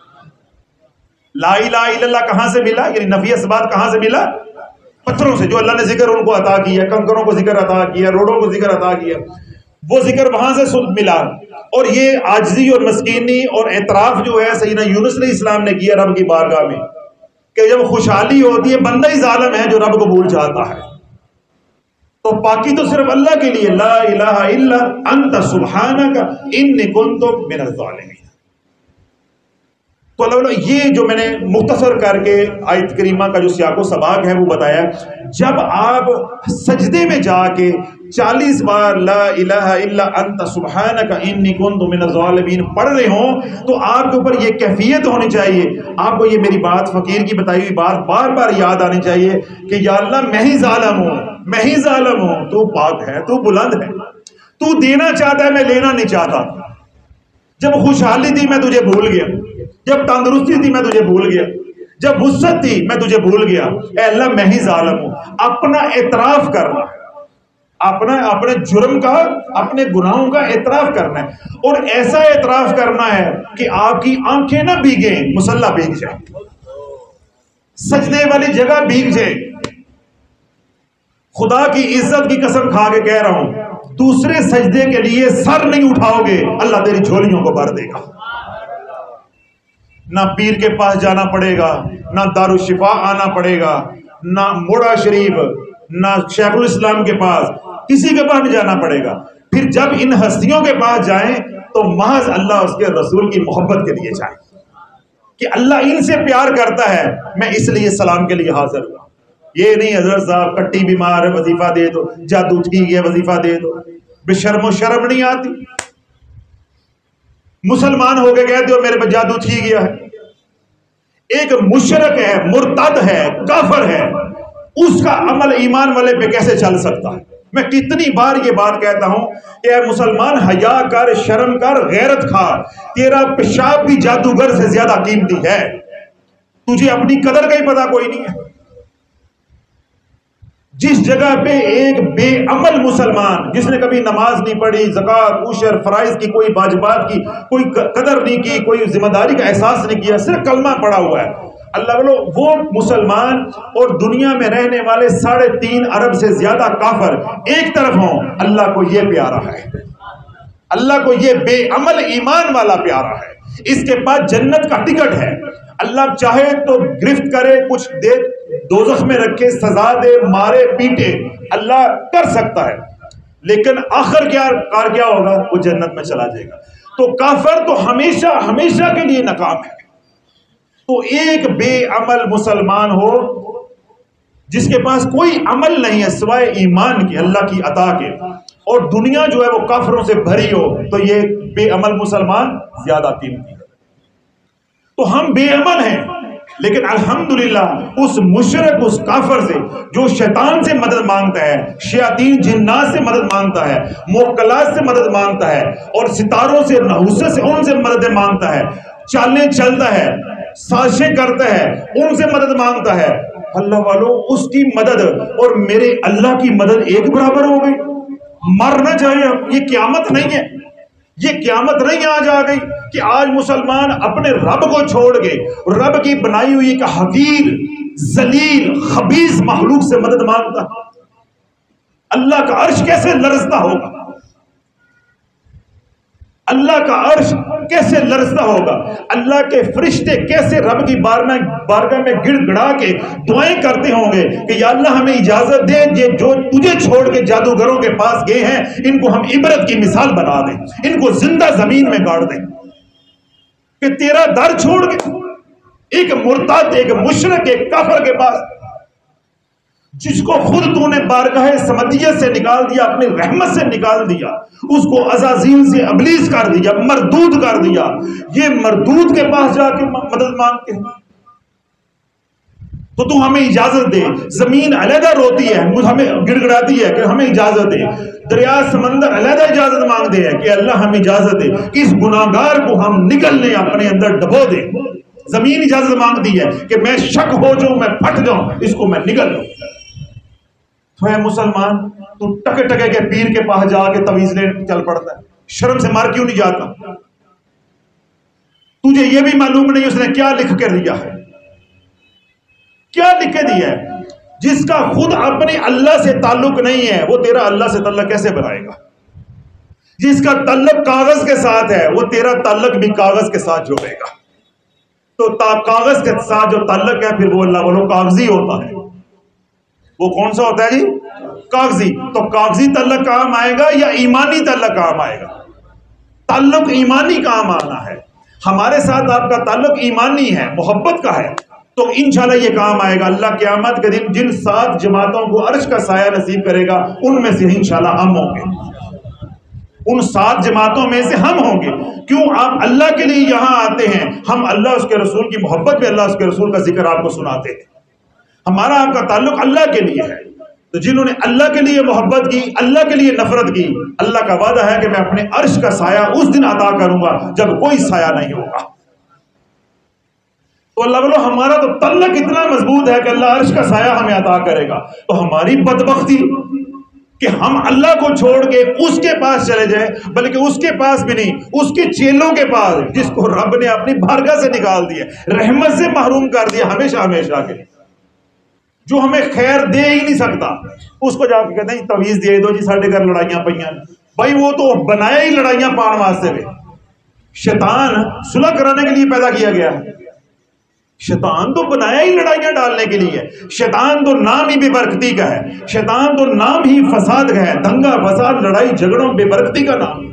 [SPEAKER 1] لا الہ الا اللہ کہاں سے ملا؟ یعنی نفی اسبات کہاں سے ملا؟ پتھروں سے، جو اللہ نے ذکر ان کو عطا کیا، کنکروں کو ذکر عطا کیا، روڑوں کو ذکر عطا کیا، وہ ذکر وہاں سے ملا۔ اور یہ عاجزی اور مسکینی اور اعتراف جو ہے سیدنا یونس علیہ السلام نے کیا رب کی بارگاہ میں، کہ جب خوشحالی ہوتی ہے بندہ ہی ظالم ہے جو رب کو بھول جاتا ہے۔ تو پاکی تو صرف اللہ کے لیے، لا الہ الا انت سبحانک انی کنت من الظالمین۔ تو اللہ یہ جو میں نے مختصر کر کے آیت کریمہ کا جو سیاق و سباق ہے وہ بتایا۔ جب آپ سجدے میں جا کے چالیس بار لا الہ الا انت سبحانک انی کنت من الظالمین پڑھ رہے ہوں تو آپ کے اوپر یہ کیفیت ہونی چاہیے، آپ کو یہ میری بات، فقیر کی بتائی ہوئی بات بار بار یاد آنی چاہیے کہ یا اللہ میں ہی ظالم ہوں، میں ہی ظالم ہوں، تو پاک ہے، تو بلند ہے، تو دینا چاہتا ہے، میں لینا نہیں چاہتا۔ جب خوشحالی تھی میں تجھے بھول گیا، جب تندرستی تھی میں تجھے بھول گیا، جب وسعت تھی میں تجھے بھول گیا۔ اے اللہ میں ہی ظالم ہوں۔ اپنا اعتراف کرنا، اپنا اپنے جرم کا، اپنے گناہوں کا اعتراف کرنا ہے، اور ایسا اعتراف کرنا ہے کہ آپ کی آنکھیں نہ بھیگیں، مصلی بھیگ جائے، سجدے والی جگہ بھیگ جائے۔ خدا کی عزت کی قسم کھا کے کہہ رہا ہوں، دوسرے سجدے کے لیے سر نہیں اٹھاؤ گے، اللہ تیری جھولیوں کو بھر دے گا۔ نہ پیر کے پاس جانا پڑے گا، نہ دارالشفا آنا پڑے گا، نہ موڑا شریف، نہ شیخ الاسلام کے پاس، کسی کے پاس نہیں جانا پڑے گا۔ پھر جب ان ہستیوں کے پاس جائیں تو محض اللہ اس کے رسول کی محبت کے لیے جائیں کہ اللہ ان سے پیار کرتا ہے، میں اس لیے سلام کے لیے حاضر ہوں۔ یہ نہیں حضرت صاحب کٹی بیمار ہے وظیفہ دے دو، جادو ٹھیک ہے وظیفہ دے دو، بے شرم و شرم نہیں آتی؟ مسلمان ہو کے کہتے ہو میرے پہ جادو تھی گیا ہے۔ ایک مشرک ہے، مرتد ہے، کافر ہے، اس کا عمل ایمان والے پہ کیسے چل سکتا ہے؟ میں کتنی بار یہ بات کہتا ہوں کہ اے مسلمان، حیا کر، شرم کر، غیرت کھا، تیرا پیشاب بھی جادوگر سے زیادہ قیمتی ہے، تجھے اپنی قدر کا ہی پتہ کوئی نہیں ہے۔ جس جگہ پہ ایک بے عمل مسلمان جس نے کبھی نماز نہیں پڑھی، زکوٰۃ، عشر، فرائض کی کوئی واجبات کی کوئی قدر نہیں کی، کوئی ذمہ داری کا احساس نہیں کیا، صرف کلمہ پڑا ہوا ہے، اللہ والو وہ مسلمان اور دنیا میں رہنے والے ساڑھے تین ارب سے زیادہ کافر ایک طرف ہوں، اللہ کو یہ پیارا ہے، اللہ کو یہ بے عمل ایمان والا پیارا ہے، اس کے پاس جنت کا ٹکٹ ہے۔ اللہ چاہے تو گرفت کرے، کچھ دے دوزخ میں رکھے، سزا دے، مارے پیٹے، اللہ کر سکتا ہے، لیکن آخر کیا کار کیا ہوگا؟ وہ جنت میں چلا جائے گا۔ تو کافر تو ہمیشہ ہمیشہ کے لیے ناکام ہے۔ تو ایک بے عمل مسلمان ہو جس کے پاس کوئی عمل نہیں ہے سوائے ایمان کے، اللہ کی عطا کے، اور دنیا جو ہے وہ کافروں سے بھری ہو، تو یہ بے عمل مسلمان زیادہ قیمتی ہے۔ تو ہم بے عمل ہیں، لیکن الحمدللہ اس مشرک، اس کافر سے جو شیطان سے مدد مانگتا ہے، شیاطین جنات سے مدد مانگتا ہے، موکلات سے مدد مانگتا ہے، اور ستاروں سے، نحوست سے، ان سے مدد مانگتا ہے، چالیں چلتا ہے، سازشیں کرتا ہے، ان سے مدد مانگتا ہے، اللہ والو اس کی مدد اور میرے اللہ کی مدد ایک برابر ہو گئی۔ مرنا چاہیے، یہ قیامت نہیں ہے، یہ قیامت نہیں آج آ گئی کہ آج مسلمان اپنے رب کو چھوڑ کے رب کی بنائی ہوئی ایک حقیر، ذلیل، خبیث مخلوق سے مدد مانگتا۔ اللہ کا عرش کیسے لرزتا ہوگا، اللہ کا عرش کیسے لرزتا ہوگا، اللہ کے فرشتے کیسے رب کی بارگاہ میں گڑ گڑا کے دعائیں کرتے ہوں گے کہ یا اللہ ہمیں اجازت دے، یہ جو تجھے چھوڑ کے جادوگروں کے پاس گئے ہیں ان کو ہم عبرت کی مثال بنا دیں، ان کو زندہ زمین میں گاڑ دیں، کہ تیرا در چھوڑ کے ایک مرتد، ایک مشرک، ایک کافر کے پاس، جس کو خود تو نے بارگاہ سمدیت سے نکال دیا، اپنی رحمت سے نکال دیا، اس کو عزازیل سے ابلیس کر دیا، مردود کر دیا، یہ مردود کے پاس جا کے مدد مانگتے ہیں۔ تو تو ہمیں اجازت دے، زمین علیحدہ روتی ہے، ہمیں گڑ گڑاتی ہے کہ ہمیں اجازت دے، دریا سمندر علیحدہ اجازت مانگتے ہیں کہ اللہ ہمیں اجازت دے کہ اس گناہگار کو ہم نگلنے اپنے اندر ڈبو دیں۔ زمین اجازت مانگتی ہے کہ میں شک ہو جاؤں، میں پھٹ جاؤں، اس کو میں نگل لوں۔ تو ہے مسلمان، تو ٹکے ٹکے کے پیر کے پاس جا کے تعویذ لے چل پڑتا ہے، شرم سے مار کیوں نہیں جاتا؟ تجھے یہ بھی معلوم نہیں اس نے کیا لکھ کے دیا ہے، کیا لکھ کے دیا ہے؟ جس کا خود اپنے اللہ سے تعلق نہیں ہے وہ تیرا اللہ سے تعلق کیسے بنائے گا؟ جس کا تعلق کاغذ کے ساتھ ہے وہ تیرا تعلق بھی کاغذ کے ساتھ جوڑے گا۔ تو کاغذ کے ساتھ جو تعلق ہے پھر وہ اللہ والوں کاغذی ہوتا ہے۔ وہ کون سا ہوتا ہے جی؟ کاغذی۔ تو کاغذی تعلق کام آئے گا یا ایمانی تعلق کام آئے گا؟ تعلق ایمانی کام آنا ہے۔ ہمارے ساتھ آپ کا تعلق ایمانی ہے، محبت کا ہے، تو انشاءاللہ یہ کام آئے گا۔ اللہ قیامت کے دن جن سات جماعتوں کو عرش کا سایہ نصیب کرے گا ان میں سے انشاءاللہ ہم ہوں گے، ان سات جماعتوں میں سے ہم ہوں گے۔ کیوں؟ آپ اللہ کے لیے یہاں آتے ہیں، ہم اللہ اس کے رسول کی محبت میں اللہ اس کے رسول کا ذکر آپ کو سناتے ہیں۔ ہمارا آپ کا تعلق اللہ کے لیے ہے۔ تو جنہوں نے اللہ کے لیے محبت کی، اللہ کے لیے نفرت کی، اللہ کا وعدہ ہے کہ میں اپنے عرش کا سایہ اس دن عطا کروں گا جب کوئی سایہ نہیں ہوگا۔ تو اللہ والو ہمارا تو تعلق اتنا مضبوط ہے کہ اللہ عرش کا سایہ ہمیں عطا کرے گا۔ تو ہماری بدبختی کہ ہم اللہ کو چھوڑ کے اس کے پاس چلے جائیں، بلکہ اس کے پاس بھی نہیں، اس کے چیلوں کے پاس جس کو رب نے اپنی بارگاہ سے نکال دیا، رحمت سے محروم کر دیا ہمیشہ ہمیشہ کے لیے، جو ہمیں خیر دے ہی نہیں سکتا، اس کو جا کے کہتے ہیں تعویذ دے دو جی ساڈے گھر لڑائیاں پئیاں۔ بھائی وہ تو بنایا ہی لڑائیاں پان واسطے میں، شیطان صلح کرانے کے لیے پیدا کیا گیا ہے، شیطان تو بنایا ہی لڑائیاں ڈالنے کے لیے، شیطان تو نام ہی بے برکتی کا ہے، شیطان تو نام ہی فساد کا ہے، دنگا فساد لڑائی جھگڑوں بے برکتی کا نام۔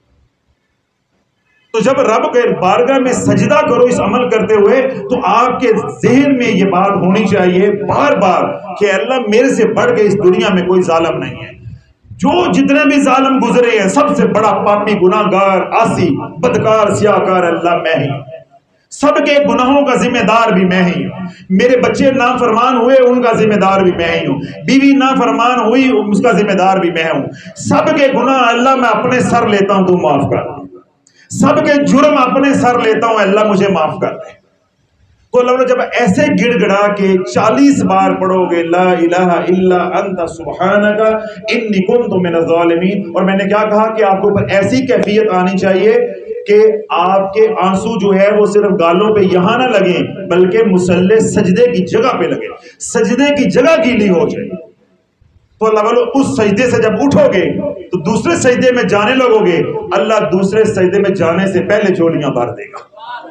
[SPEAKER 1] تو جب رب کے بارگاہ میں سجدہ کرو اس عمل کرتے ہوئے تو آپ کے ذہن میں یہ بات ہونی چاہیے بار بار کہ اللہ میرے سے بڑھ کے اس دنیا میں کوئی ظالم نہیں ہے، جو جتنے بھی ظالم گزرے ہیں سب سے بڑا پاپی گناہگار آسی بدکار سیاہکار اللہ میں ہی، سب کے گناہوں کا ذمہ دار بھی میں ہی ہوں، میرے بچے نافرمان ہوئے ان کا ذمہ دار بھی میں ہی ہوں، بیوی نافرمان ہوئی اس کا ذمہ دار بھی میں ہوں، سب کے گناہ اللہ میں اپنے سر لیتا ہوں، تو معاف کر، سب کے جرم اپنے سر لیتا ہوں، اللہ مجھے معاف کر دے۔ تو اللہ نے جب ایسے گڑ گڑا کے چالیس بار پڑھو گے لا الہ الا انت سبحانک انی کنت من الظالمین، اور میں نے کیا کہا کہ آپ کو اوپر ایسی کیفیت آنی چاہیے کہ آپ کے آنسو جو ہے وہ صرف گالوں پہ یہاں نہ لگیں بلکہ مصلی سجدے کی جگہ پہ لگے، سجدے کی جگہ گیلی ہو جائے۔ تو اللہ والو اس سجدے سے جب اٹھو گے تو دوسرے سجدے میں جانے لگو گے، اللہ دوسرے سجدے میں جانے سے پہلے جھولیاں بھر دے گا۔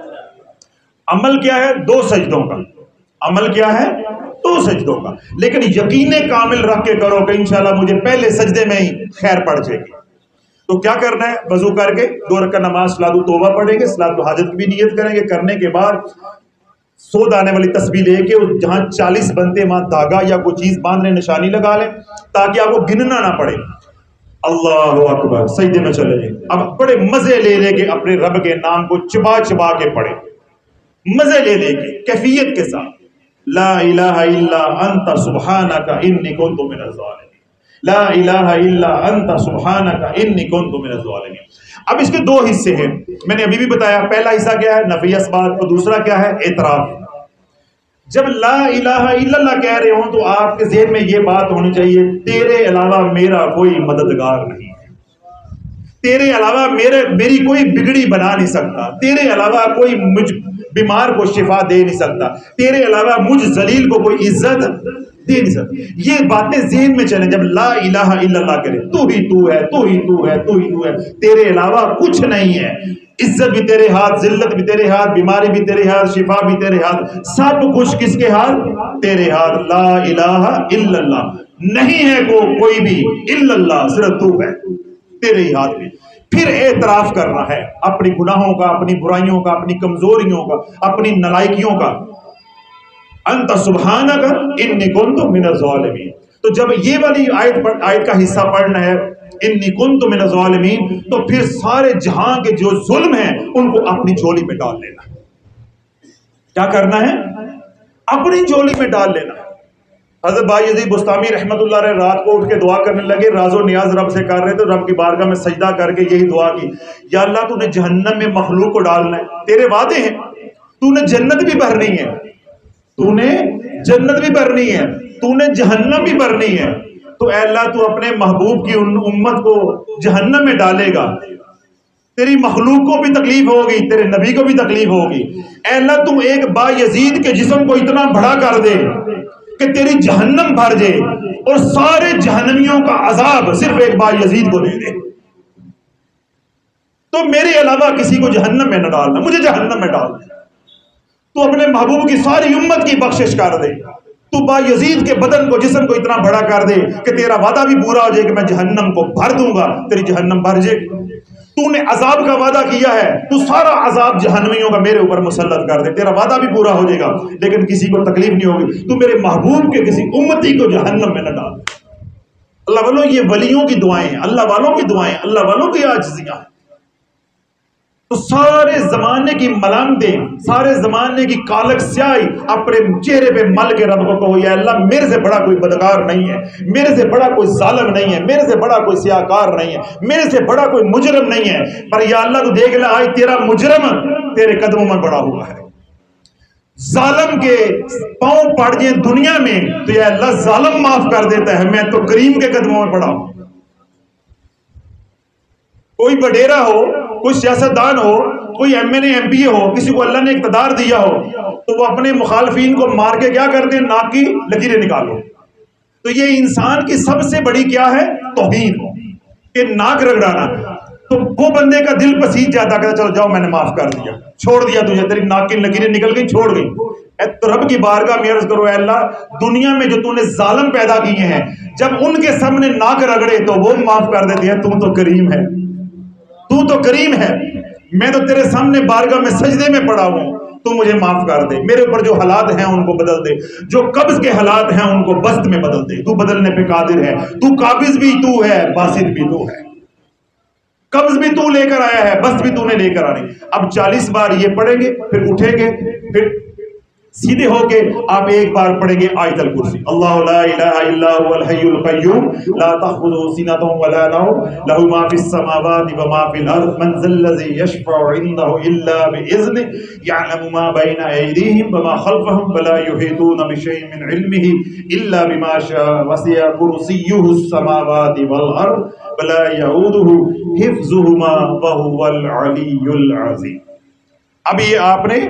[SPEAKER 1] عمل کیا ہے؟ دو سجدوں کا عمل کیا ہے؟ دو سجدوں کا، لیکن یقین کامل رکھ کے کرو کہ انشاءاللہ مجھے پہلے سجدے میں ہی خیر پڑ جائے گی۔ تو کیا کرنا ہے؟ وضو کر کے دو رکعت نماز صلاۃ توبہ پڑھیں گے، صلاۃ حاجت کی بھی نیت کریں گے، کرنے کے بعد سو دانے والی تسبیح لے کے جہاں چالیس بنتے وہاں دھاگا یا کوئی چیز باندھ لیں، نشانی لگا لیں تاکہ آپ کو گننا نہ پڑے۔ اللہ اکبر، سجدے میں چلے جائیں، اب بڑے مزے لے لے کے اپنے رب کے نام کو چبا چبا کے پڑھیں، مزے لے لے کے کیفیت کے ساتھ، لا الہ الا انت سبحانک انی کنت من الظالمین، لا الہ الا انت سبحانک انی کنت من الظالمین۔ اب اس کے دو حصے ہیں، میں نے ابھی بھی بتایا، پہلا حصہ کیا ہے؟ نفی اثبات، اور دوسرا کیا ہے؟ اعتراف۔ جب لا الہ الا اللہ کہہ رہے ہوں تو آپ کے ذہن میں یہ بات ہونی چاہیے تیرے علاوہ میرا کوئی مددگار نہیں ہے، تیرے علاوہ میرے میری کوئی بگڑی بنا نہیں سکتا، تیرے علاوہ کوئی مجھ بیمار کو شفا دے نہیں سکتا، تیرے علاوہ مجھ ذلیل کو کوئی عزت دے نہیں سکتا۔ یہ باتیں ذہن میں چلیں جب لا الہ الا اللہ کرے، تو ہی تو ہے، تو ہی تو ہے، تو ہی تو ہے، تیرے علاوہ کچھ نہیں ہے، عزت بھی تیرے ہاتھ، ذلت بھی تیرے ہاتھ، بیماری بھی تیرے ہاتھ، شفا بھی تیرے ہاتھ، سب کچھ کس کے ہاتھ؟ تیرے ہاتھ۔ لا الہ الا اللہ، نہیں ہے کو کوئی بھی الا اللہ، صرف تو ہے، تیرے ہی ہاتھ میں۔ پھر اعتراف کرنا ہے اپنی گناہوں کا، اپنی برائیوں کا، اپنی کمزوریوں کا، اپنی نالائکیوں کا۔ انت سبحانک انی کنت من الظالمین۔ تو جب یہ والی آیت پر آیت کا حصہ پڑھنا ہے انی کنت من الظالمین، تو پھر سارے جہاں کے جو ظلم ہیں ان کو اپنی جھولی میں ڈال لینا۔ کیا کرنا ہے؟ اپنی جھولی میں ڈال لینا۔ حضرت بایزید بستامی رحمت اللہ علیہ رات کو اٹھ کے دعا کرنے لگے، راز و نیاز رب سے کر رہے تھے، رب کی بارگاہ میں سجدہ کر کے یہی دعا کی، یا اللہ تو نے جہنم میں مخلوق کو ڈالنا ہے، تیرے وعدے ہیں، تو نے جنت بھی بھرنی ہے، تو نے جنت بھی بھرنی ہے، تو نے جہنم بھی بھرنی ہے، تو اے اللہ تو اپنے محبوب کی ان امت کو جہنم میں ڈالے گا، تیری مخلوق کو بھی تکلیف ہوگی، تیرے نبی کو بھی تکلیف ہوگی، اے اللہ تو ایک با یزید کے جسم کو اتنا بڑا کر دے کہ تیری جہنم بھر جائے اور سارے جہنمیوں کا عذاب صرف ایک با یزید کو دے دے، تو میرے علاوہ کسی کو جہنم میں نہ ڈالنا، مجھے جہنم میں ڈال دے، تو اپنے محبوب کی ساری امت کی بخشش کر دے، تو با یزید کے بدن کو، جسم کو اتنا بڑا کر دے کہ تیرا وعدہ بھی پورا ہو جائے کہ میں جہنم کو بھر دوں گا، تیری جہنم بھر جائے، تو نے عذاب کا وعدہ کیا ہے، تو سارا عذاب جہنمیوں کا میرے اوپر مسلط کر دے، تیرا وعدہ بھی پورا ہو جائے گا لیکن کسی کو تکلیف نہیں ہوگی، تو میرے محبوب کے کسی امتی کو جہنم میں نہ ڈال۔ اللہ والوں یہ ولیوں کی دعائیں ہیں، اللہ والوں کی دعائیں، اللہ والوں کی عاجزیاں ہیں۔ تو سارے زمانے کی ملامتیں، سارے زمانے کی کالک سیاہی اپنے چہرے پہ مل کے رب کو کہو، یا اللہ میرے سے بڑا کوئی بدکار نہیں ہے، میرے سے بڑا کوئی ظالم نہیں ہے، میرے سے بڑا کوئی سیاہکار نہیں ہے، میرے سے بڑا کوئی مجرم نہیں ہے، پر یا اللہ تو دیکھ لے آج تیرا مجرم تیرے قدموں میں پڑا ہوا ہے، ظالم کے پاؤں پڑ جائیں دنیا میں تو یا اللہ ظالم معاف کر دیتا ہے، میں تو کریم کے قدموں میں پڑا ہوں۔ کوئی وڈیرا ہو، کوئی سیاستدان ہو، کوئی M N A M P A ہو، کسی کو اللہ نے اقتدار دیا ہو تو وہ اپنے مخالفین کو مار کے کیا کرتے ہیں؟ ناک کی لکیریں نکالو۔ تو یہ انسان کی سب سے بڑی کیا ہے؟ توہین، کہ ناک رگڑانا۔ تو وہ بندے کا دل پسیج جاتا کہ چلو جاؤ میں نے معاف کر دیا، چھوڑ دیا تجھے، تیری ناک کی لکیریں نکل گئی، چھوڑ گئی۔ تو رب کی بارگاہ میں عرض کرو، اے اللہ دنیا میں جو تو نے ظالم پیدا کیے ہیں جب ان کے سامنے ناک رگڑے تو وہ معاف کر دیتے ہیں، تو تو کریم ہے، تو تو کریم ہے، میں تو تیرے سامنے بارگاہ میں سجدے میں پڑا ہوں، تو مجھے معاف کر دے، میرے اوپر جو حالات ہیں ان کو بدل دے، جو قبض کے حالات ہیں ان کو بسط میں بدل دے، تو بدلنے پہ قادر ہے، تو قابض بھی تو ہے، باسط بھی تو ہے، قبض بھی تو لے کر آیا ہے، بسط بھی تو نے لے کر آنی۔ اب چالیس بار یہ پڑھیں گے، پھر اٹھیں گے، پھر سیدھے ہو کے آپ ایک بار پڑھیں گے آیت الکرسی، اللہ لا الہ الا هو الحی القیوم لا تأخذه سنۃ ولا نوم له ما فی السماوات وما فی الارض من ذا الذی یشفع عنده الا باذنه یعلم ما بین ایدیہم وما خلفهم ولا یحیطون بشیء من علمه الا بما شاء وسع کرسیہ السماوات والارض ولا یعوده حفظهما وهو العلی العظیم۔ اب یہ آپ نے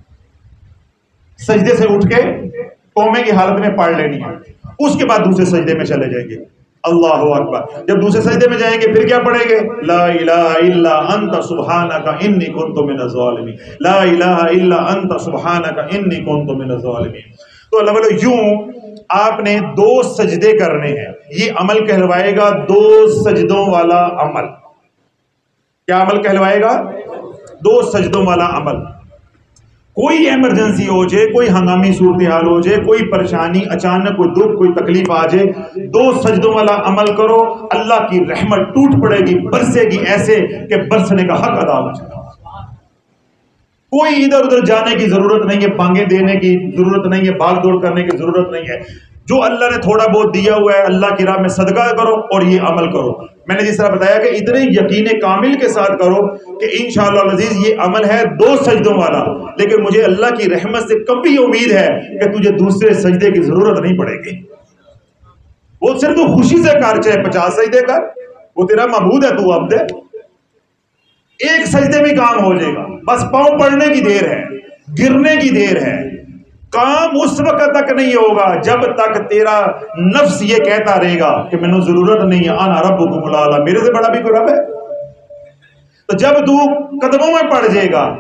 [SPEAKER 1] سجدے سے اٹھ کے قومے کی حالت میں پڑھ لینی ہے، اس کے بعد دوسرے سجدے میں چلے جائیں گے، اللہ اکبر۔ جب دوسرے سجدے میں جائیں گے پھر کیا پڑھیں گے؟ لا الہ الا انت سبحانک انی کنت من الظالمین، لا الہ الا انت سبحانک انی کنت من الظالمین۔ تو اللہ بولو یوں آپ نے دو سجدے کرنے ہیں، یہ عمل کہلوائے گا دو سجدوں والا عمل۔ کیا عمل کہلوائے گا؟ دو سجدوں والا عمل۔ کوئی ایمرجنسی ہو جائے، کوئی ہنگامی صورتحال ہو جائے، کوئی پریشانی، اچانک کوئی دکھ، کوئی تکلیف آ جائے، دو سجدوں والا عمل کرو، اللہ کی رحمت ٹوٹ پڑے گی، برسے گی ایسے کہ برسنے کا حق ادا ہو جائے۔ کوئی ادھر ادھر جانے کی ضرورت نہیں ہے، پانگے دینے کی ضرورت نہیں ہے، بھاگ دوڑ کرنے کی ضرورت نہیں ہے۔ جو اللہ نے تھوڑا بہت دیا ہوا ہے اللہ کی راہ میں صدقہ کرو اور یہ عمل کرو۔ میں نے جس طرح بتایا کہ اتنے یقین کامل کے ساتھ کرو کہ انشاءاللہ العزیز یہ عمل ہے دو سجدوں والا، لیکن مجھے اللہ کی رحمت سے کبھی امید ہے کہ تجھے دوسرے سجدے کی ضرورت نہیں پڑے گی۔ وہ صرف تو خوشی سے کر، چاہے پچاس سجدے کر، وہ تیرا معبود ہے، تو عبد ہے۔ ایک سجدے میں کام ہو جائے گا، بس پاؤں پڑنے کی دیر ہے، گرنے کی دیر ہے۔ کام اس وقت تک نہیں ہوگا جب تک تیرا نفس یہ کہتا رہے گا کہ میں نے ضرورت نہیں ہے، انا ربکم الاعلی، میرے سے بڑا بھی کوئی رب ہے۔ تو جب تو قدموں میں پڑ جائے گا،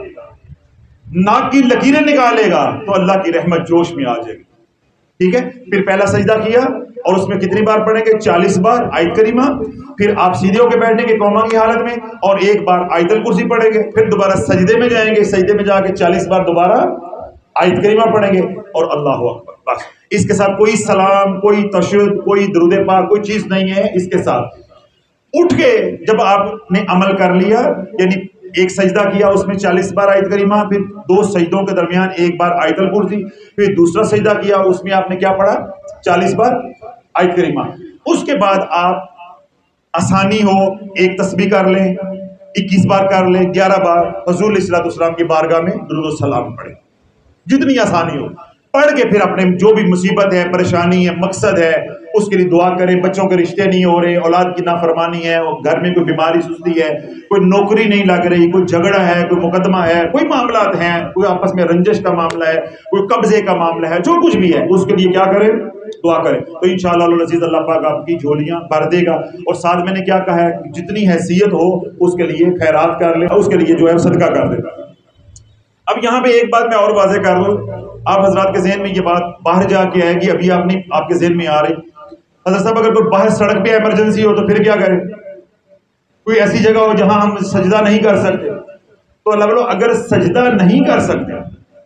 [SPEAKER 1] ناک کی لکیریں نکالے گا، تو اللہ کی رحمت جوش میں آ جائے گی۔ ٹھیک ہے، پھر پہلا سجدہ کیا اور اس میں کتنی بار پڑھیں گے؟ چالیس بار آیت کریمہ، پھر آپ سیدھے ہو کے بیٹھیں گے قوما کی حالت میں اور ایک بار آیت الکرسی پڑھیں گے، پھر دوبارہ سجدے میں جائیں گے، سجدے میں جا کے چالیس بار دوبارہ آیت کریمہ پڑھیں گے اور اللہ اکبر، بس اس کے ساتھ کوئی سلام، کوئی تشہد، کوئی درود پاک، کوئی چیز نہیں ہے۔ اس کے ساتھ اٹھ کے جب آپ نے عمل کر لیا، یعنی ایک سجدہ کیا اس میں چالیس بار آیت کریمہ، پھر دو سجدوں کے درمیان ایک بار آیت الکرسی، پھر دوسرا سجدہ کیا اس میں آپ نے کیا پڑھا؟ چالیس بار آیت کریمہ۔ اس کے بعد آپ آسانی ہو ایک تسبیح کر لیں، اکیس بار کر لیں، گیارہ بار حضور علیہ الصلوۃ والسلام کی بارگاہ میں درود و سلام پڑھیں، جتنی آسانی ہو پڑھ کے پھر اپنے جو بھی مصیبت ہے، پریشانی ہے، مقصد ہے، اس کے لیے دعا کریں۔ بچوں کے رشتے نہیں ہو رہے، اولاد کی نافرمانی ہے، گھر میں کوئی بیماری سستی ہے، کوئی نوکری نہیں لگ رہی، کوئی جھگڑا ہے، کوئی مقدمہ ہے، کوئی معاملات ہیں، کوئی آپس میں رنجش کا معاملہ ہے، کوئی قبضے کا معاملہ ہے، جو کچھ بھی ہے اس کے لیے کیا کریں؟ دعا کریں۔ تو انشاءاللہ العزیز اللہ پاک آپ کی جھولیاں بھر دے گا۔ اور ساتھ میں نے کیا کہا ہے، جتنی حیثیت ہو اس کے لیے خیرات کر لیں، اس کے لیے جو ہے صدقہ کر دیں۔ اب یہاں پہ ایک بات میں اور واضح کر دوں، آپ حضرات کے ذہن میں یہ بات باہر جا کے آئے گی، ابھی آپ نہیں، آپ کے ذہن میں آ رہی۔ حضرت صاحب اگر کوئی باہر سڑک پہ ایمرجنسی ہو تو پھر کیا کریں؟ کوئی ایسی جگہ ہو جہاں ہم سجدہ نہیں کر سکتے، تو اللہ بولو اگر سجدہ نہیں کر سکتے،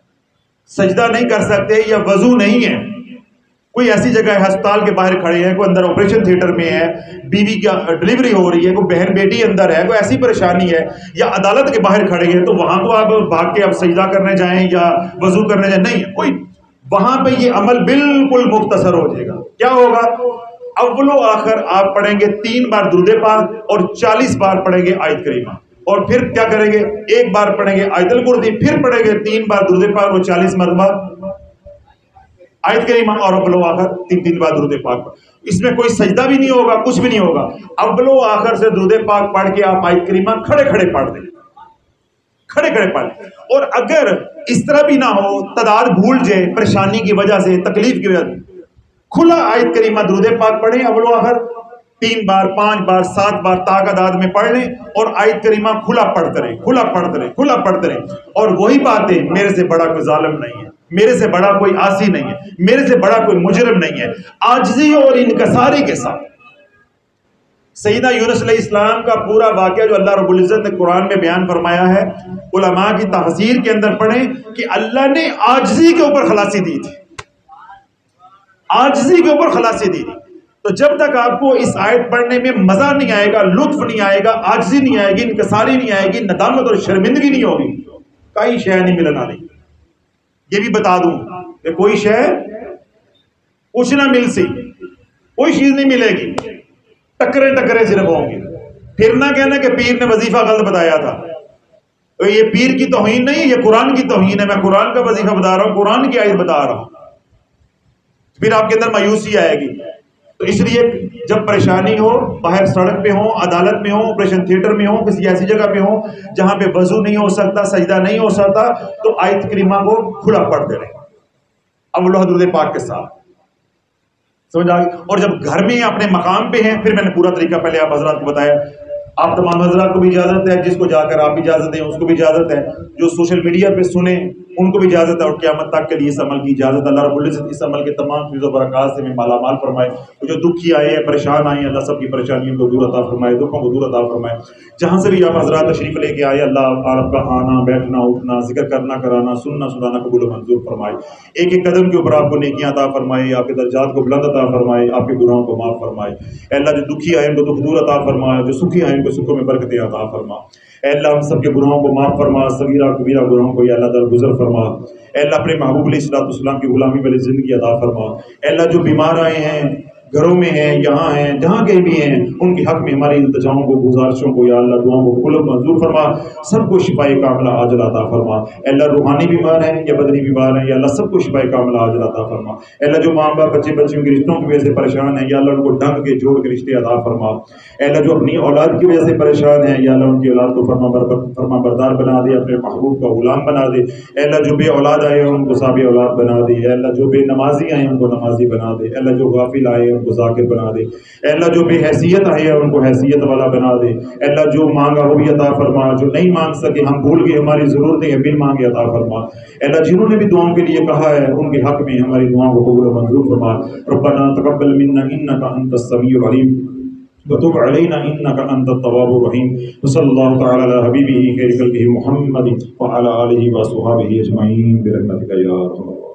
[SPEAKER 1] سجدہ نہیں کر سکتے یا وضو نہیں ہے، کوئی ایسی جگہ ہے ہسپتال کے باہر کھڑے ہیں، کوئی اندر آپریشن تھیٹر میں ہے، بیوی کی ڈلیوری ہو رہی ہے، کوئی بہن بیٹی اندر ہے، کوئی ایسی پریشانی ہے، یا عدالت کے باہر کھڑے ہیں، تو وہاں کو آپ بھاگ کے اب سجدہ کرنے جائیں یا وضو کرنے جائیں، نہیں، کوئی وہاں پہ یہ عمل بالکل مختصر ہو جائے گا۔ کیا ہوگا؟ اول و آخر آپ پڑھیں گے تین بار درود پاک اور چالیس بار پڑھیں گے آیت کریمہ، اور پھر کیا کریں گے؟ ایک بار پڑھیں گے آیت الکرسی، پھر پڑھیں گے تین بار درود پاک اور چالیس مرتبہ آیت کریمہ، اور اول و آخر تین تین بار درود پاک۔ اس میں کوئی سجدہ بھی نہیں ہوگا، کچھ بھی نہیں ہوگا، اول و آخر سے درود پاک پڑھ کے آپ آیت کریمہ کھڑے کھڑے پڑھ دیں، کھڑے کھڑے پڑھ لیں۔ اور اگر اس طرح بھی نہ ہو، تعداد بھول جائے پریشانی کی وجہ سے، تکلیف کی وجہ سے، کھلا آیت کریمہ درود پاک پڑھیں، اول و آخر تین بار، پانچ بار، سات بار تعداد میں پڑھ لیں، اور آیت کریمہ کھلا پڑھتے رہیں، کھلا پڑھتے رہیں، کھلا پڑھتے رہیں۔ اور وہی باتیں، میرے سے بڑا کوئی ظالم نہیں ہے، میرے سے بڑا کوئی عاصی نہیں ہے، میرے سے بڑا کوئی مجرم نہیں ہے، عاجزی اور انکساری کے ساتھ سیدنا یونس علیہ السلام کا پورا واقعہ جو اللہ رب العزت نے قرآن میں بیان فرمایا ہے، علماء کی تفسیر کے اندر پڑھیں کہ اللہ نے عاجزی کے اوپر خلاصی دی تھی، عاجزی کے اوپر خلاصی دی تھی۔ تو جب تک آپ کو اس آیت پڑھنے میں مزہ نہیں آئے گا، لطف نہیں آئے گا، عاجزی نہیں آئے گی، انکساری نہیں آئے گی، ندامت اور شرمندگی نہیں ہوگی، کوئی شے نہیں ملنا نہیں۔ یہ بھی بتا دوں کہ کوئی شے کچھ نہ مل سی، کوئی چیز نہیں ملے گی، ٹکرے ٹکرے صرف ہوں گے۔ پھر نہ کہنا کہ پیر نے وظیفہ غلط بتایا تھا، تو یہ پیر کی توہین نہیں، یہ قرآن کی توہین ہے۔ میں قرآن کا وظیفہ بتا رہا ہوں، قرآن کی آیت بتا رہا ہوں، پھر آپ کے اندر مایوسی آئے گی۔ تو اس لیے جب پریشانی ہو، باہر سڑک پہ ہوں، عدالت میں ہوں، آپریشن تھیٹر میں ہوں، کسی ایسی جگہ پہ ہوں جہاں پہ وضو نہیں ہو سکتا، سجدہ نہیں ہو سکتا، تو آیت کریمہ کو کھلا پڑھتے رہے اب اللہ درود پاک کے ساتھ، سمجھ آ گئی۔ اور جب گھر میں اپنے مقام پہ ہیں، پھر میں نے پورا طریقہ پہلے آپ حضرات کو بتایا، آپ تمام حضرات کو بھی اجازت ہے، جس کو جا کر آپ اجازت دیں اس کو بھی اجازت ہے، جو سوشل میڈیا پہ سنیں ان کو بھی اجازت ہے، اور قیامت تک کے لیے اس عمل کی اجازت۔ اللہ رب العزت اس عمل کے تمام فیض و برکات سے میں مالا مال فرمائے۔ جو دکھی آئے ہیں، پریشان آئے ہیں، اللہ سب کی پریشانیوں کو دور عطا فرمائے، دکھوں کو دور عطا فرمائے۔ جہاں سے بھی آپ حضرات تشریف لے کے آئے، اللہ آپ کا آنا، بیٹھنا، اٹھنا، ذکر کرنا، کرانا، سننا، سنانا قبول و منظور فرمائے۔ ایک ایک قدم کے اوپر آپ کو نیکیاں عطا فرمائے، آپ کے درجات کو بلند عطا فرمائے، آپ کے گناہوں کو معاف فرمائے۔ اے اللہ جو دکھی آئے ان کو دکھ دور عطا فرما، جو سکھی آئے ان کو سکھوں میں برکتیں عطا فرما۔ اے اللہ ہم سب کے گناہوں کو معاف فرما، صغیرہ کبیرہ گناہوں کو یا اللہ درگزر فرما۔ اے اللہ اپنے محبوب علیہ الصلوۃ والسلام کی غلامی والی زندگی عطا فرما۔ اے اللہ جو بیمار آئے ہیں، گھروں میں ہیں، یہاں ہیں، جہاں کہیں بھی ہیں، ان کے حق میں ہماری التجاؤں کو، گزارشوں کو یا اللہ دعاؤں کو قبول منظور فرما۔ سب کو شفائے کاملہ عاجل عطا فرما۔ اے اللہ روحانی بیمار ہیں یا بدنی بیمار ہیں یا اللہ سب کو شفائے کاملہ عاجل عطا فرما۔ اے اللہ جو ماں باپ بچے بچیوں کے رشتوں کی وجہ سے پریشان ہیں یا اللہ ان کو ڈھنگ کے جوڑ کے رشتے عطا فرما۔ اے اللہ جو اپنی اولاد کی وجہ سے پریشان ہیں یا اللہ ان کی اولاد کو فرما فرما بردار بنا دے، اپنے محبوب کا غلام بنا دے۔ اے اللہ جو بے اولاد آئے ہیں ان کو صابر اولاد بنا دے۔ اے اللہ جو بے نمازی آئے ہیں ان کو نمازی بنا دے۔ اے اللہ جو غافل آئے ہیں ان کو ذاکر بنا دے۔ اے اللہ جو بے حیثیت آئے ہیں ان کو حیثیت والا بنا دے۔ اے اللہ جو مانگا وہ بھی عطا فرما، جو نہیں مانگ سکے ہم بھول گئے ہماری ضرورتیں ہیں بن مانگے عطا فرما۔ اے اللہ جنہوں نے بھی دعاؤں کے لیے کہا ہے ان کے حق میں ہماری دعاؤں کو قبول و منظور فرما۔ ربنا تقبل منا انک انت السمیع العلیم وتب علينا انك انت التواب الرحيم وصلى الله تعالى على حبيبه خير خلقه محمد وعلى اله وصحبه اجمعين برحمتك يا ارحم الراحمين۔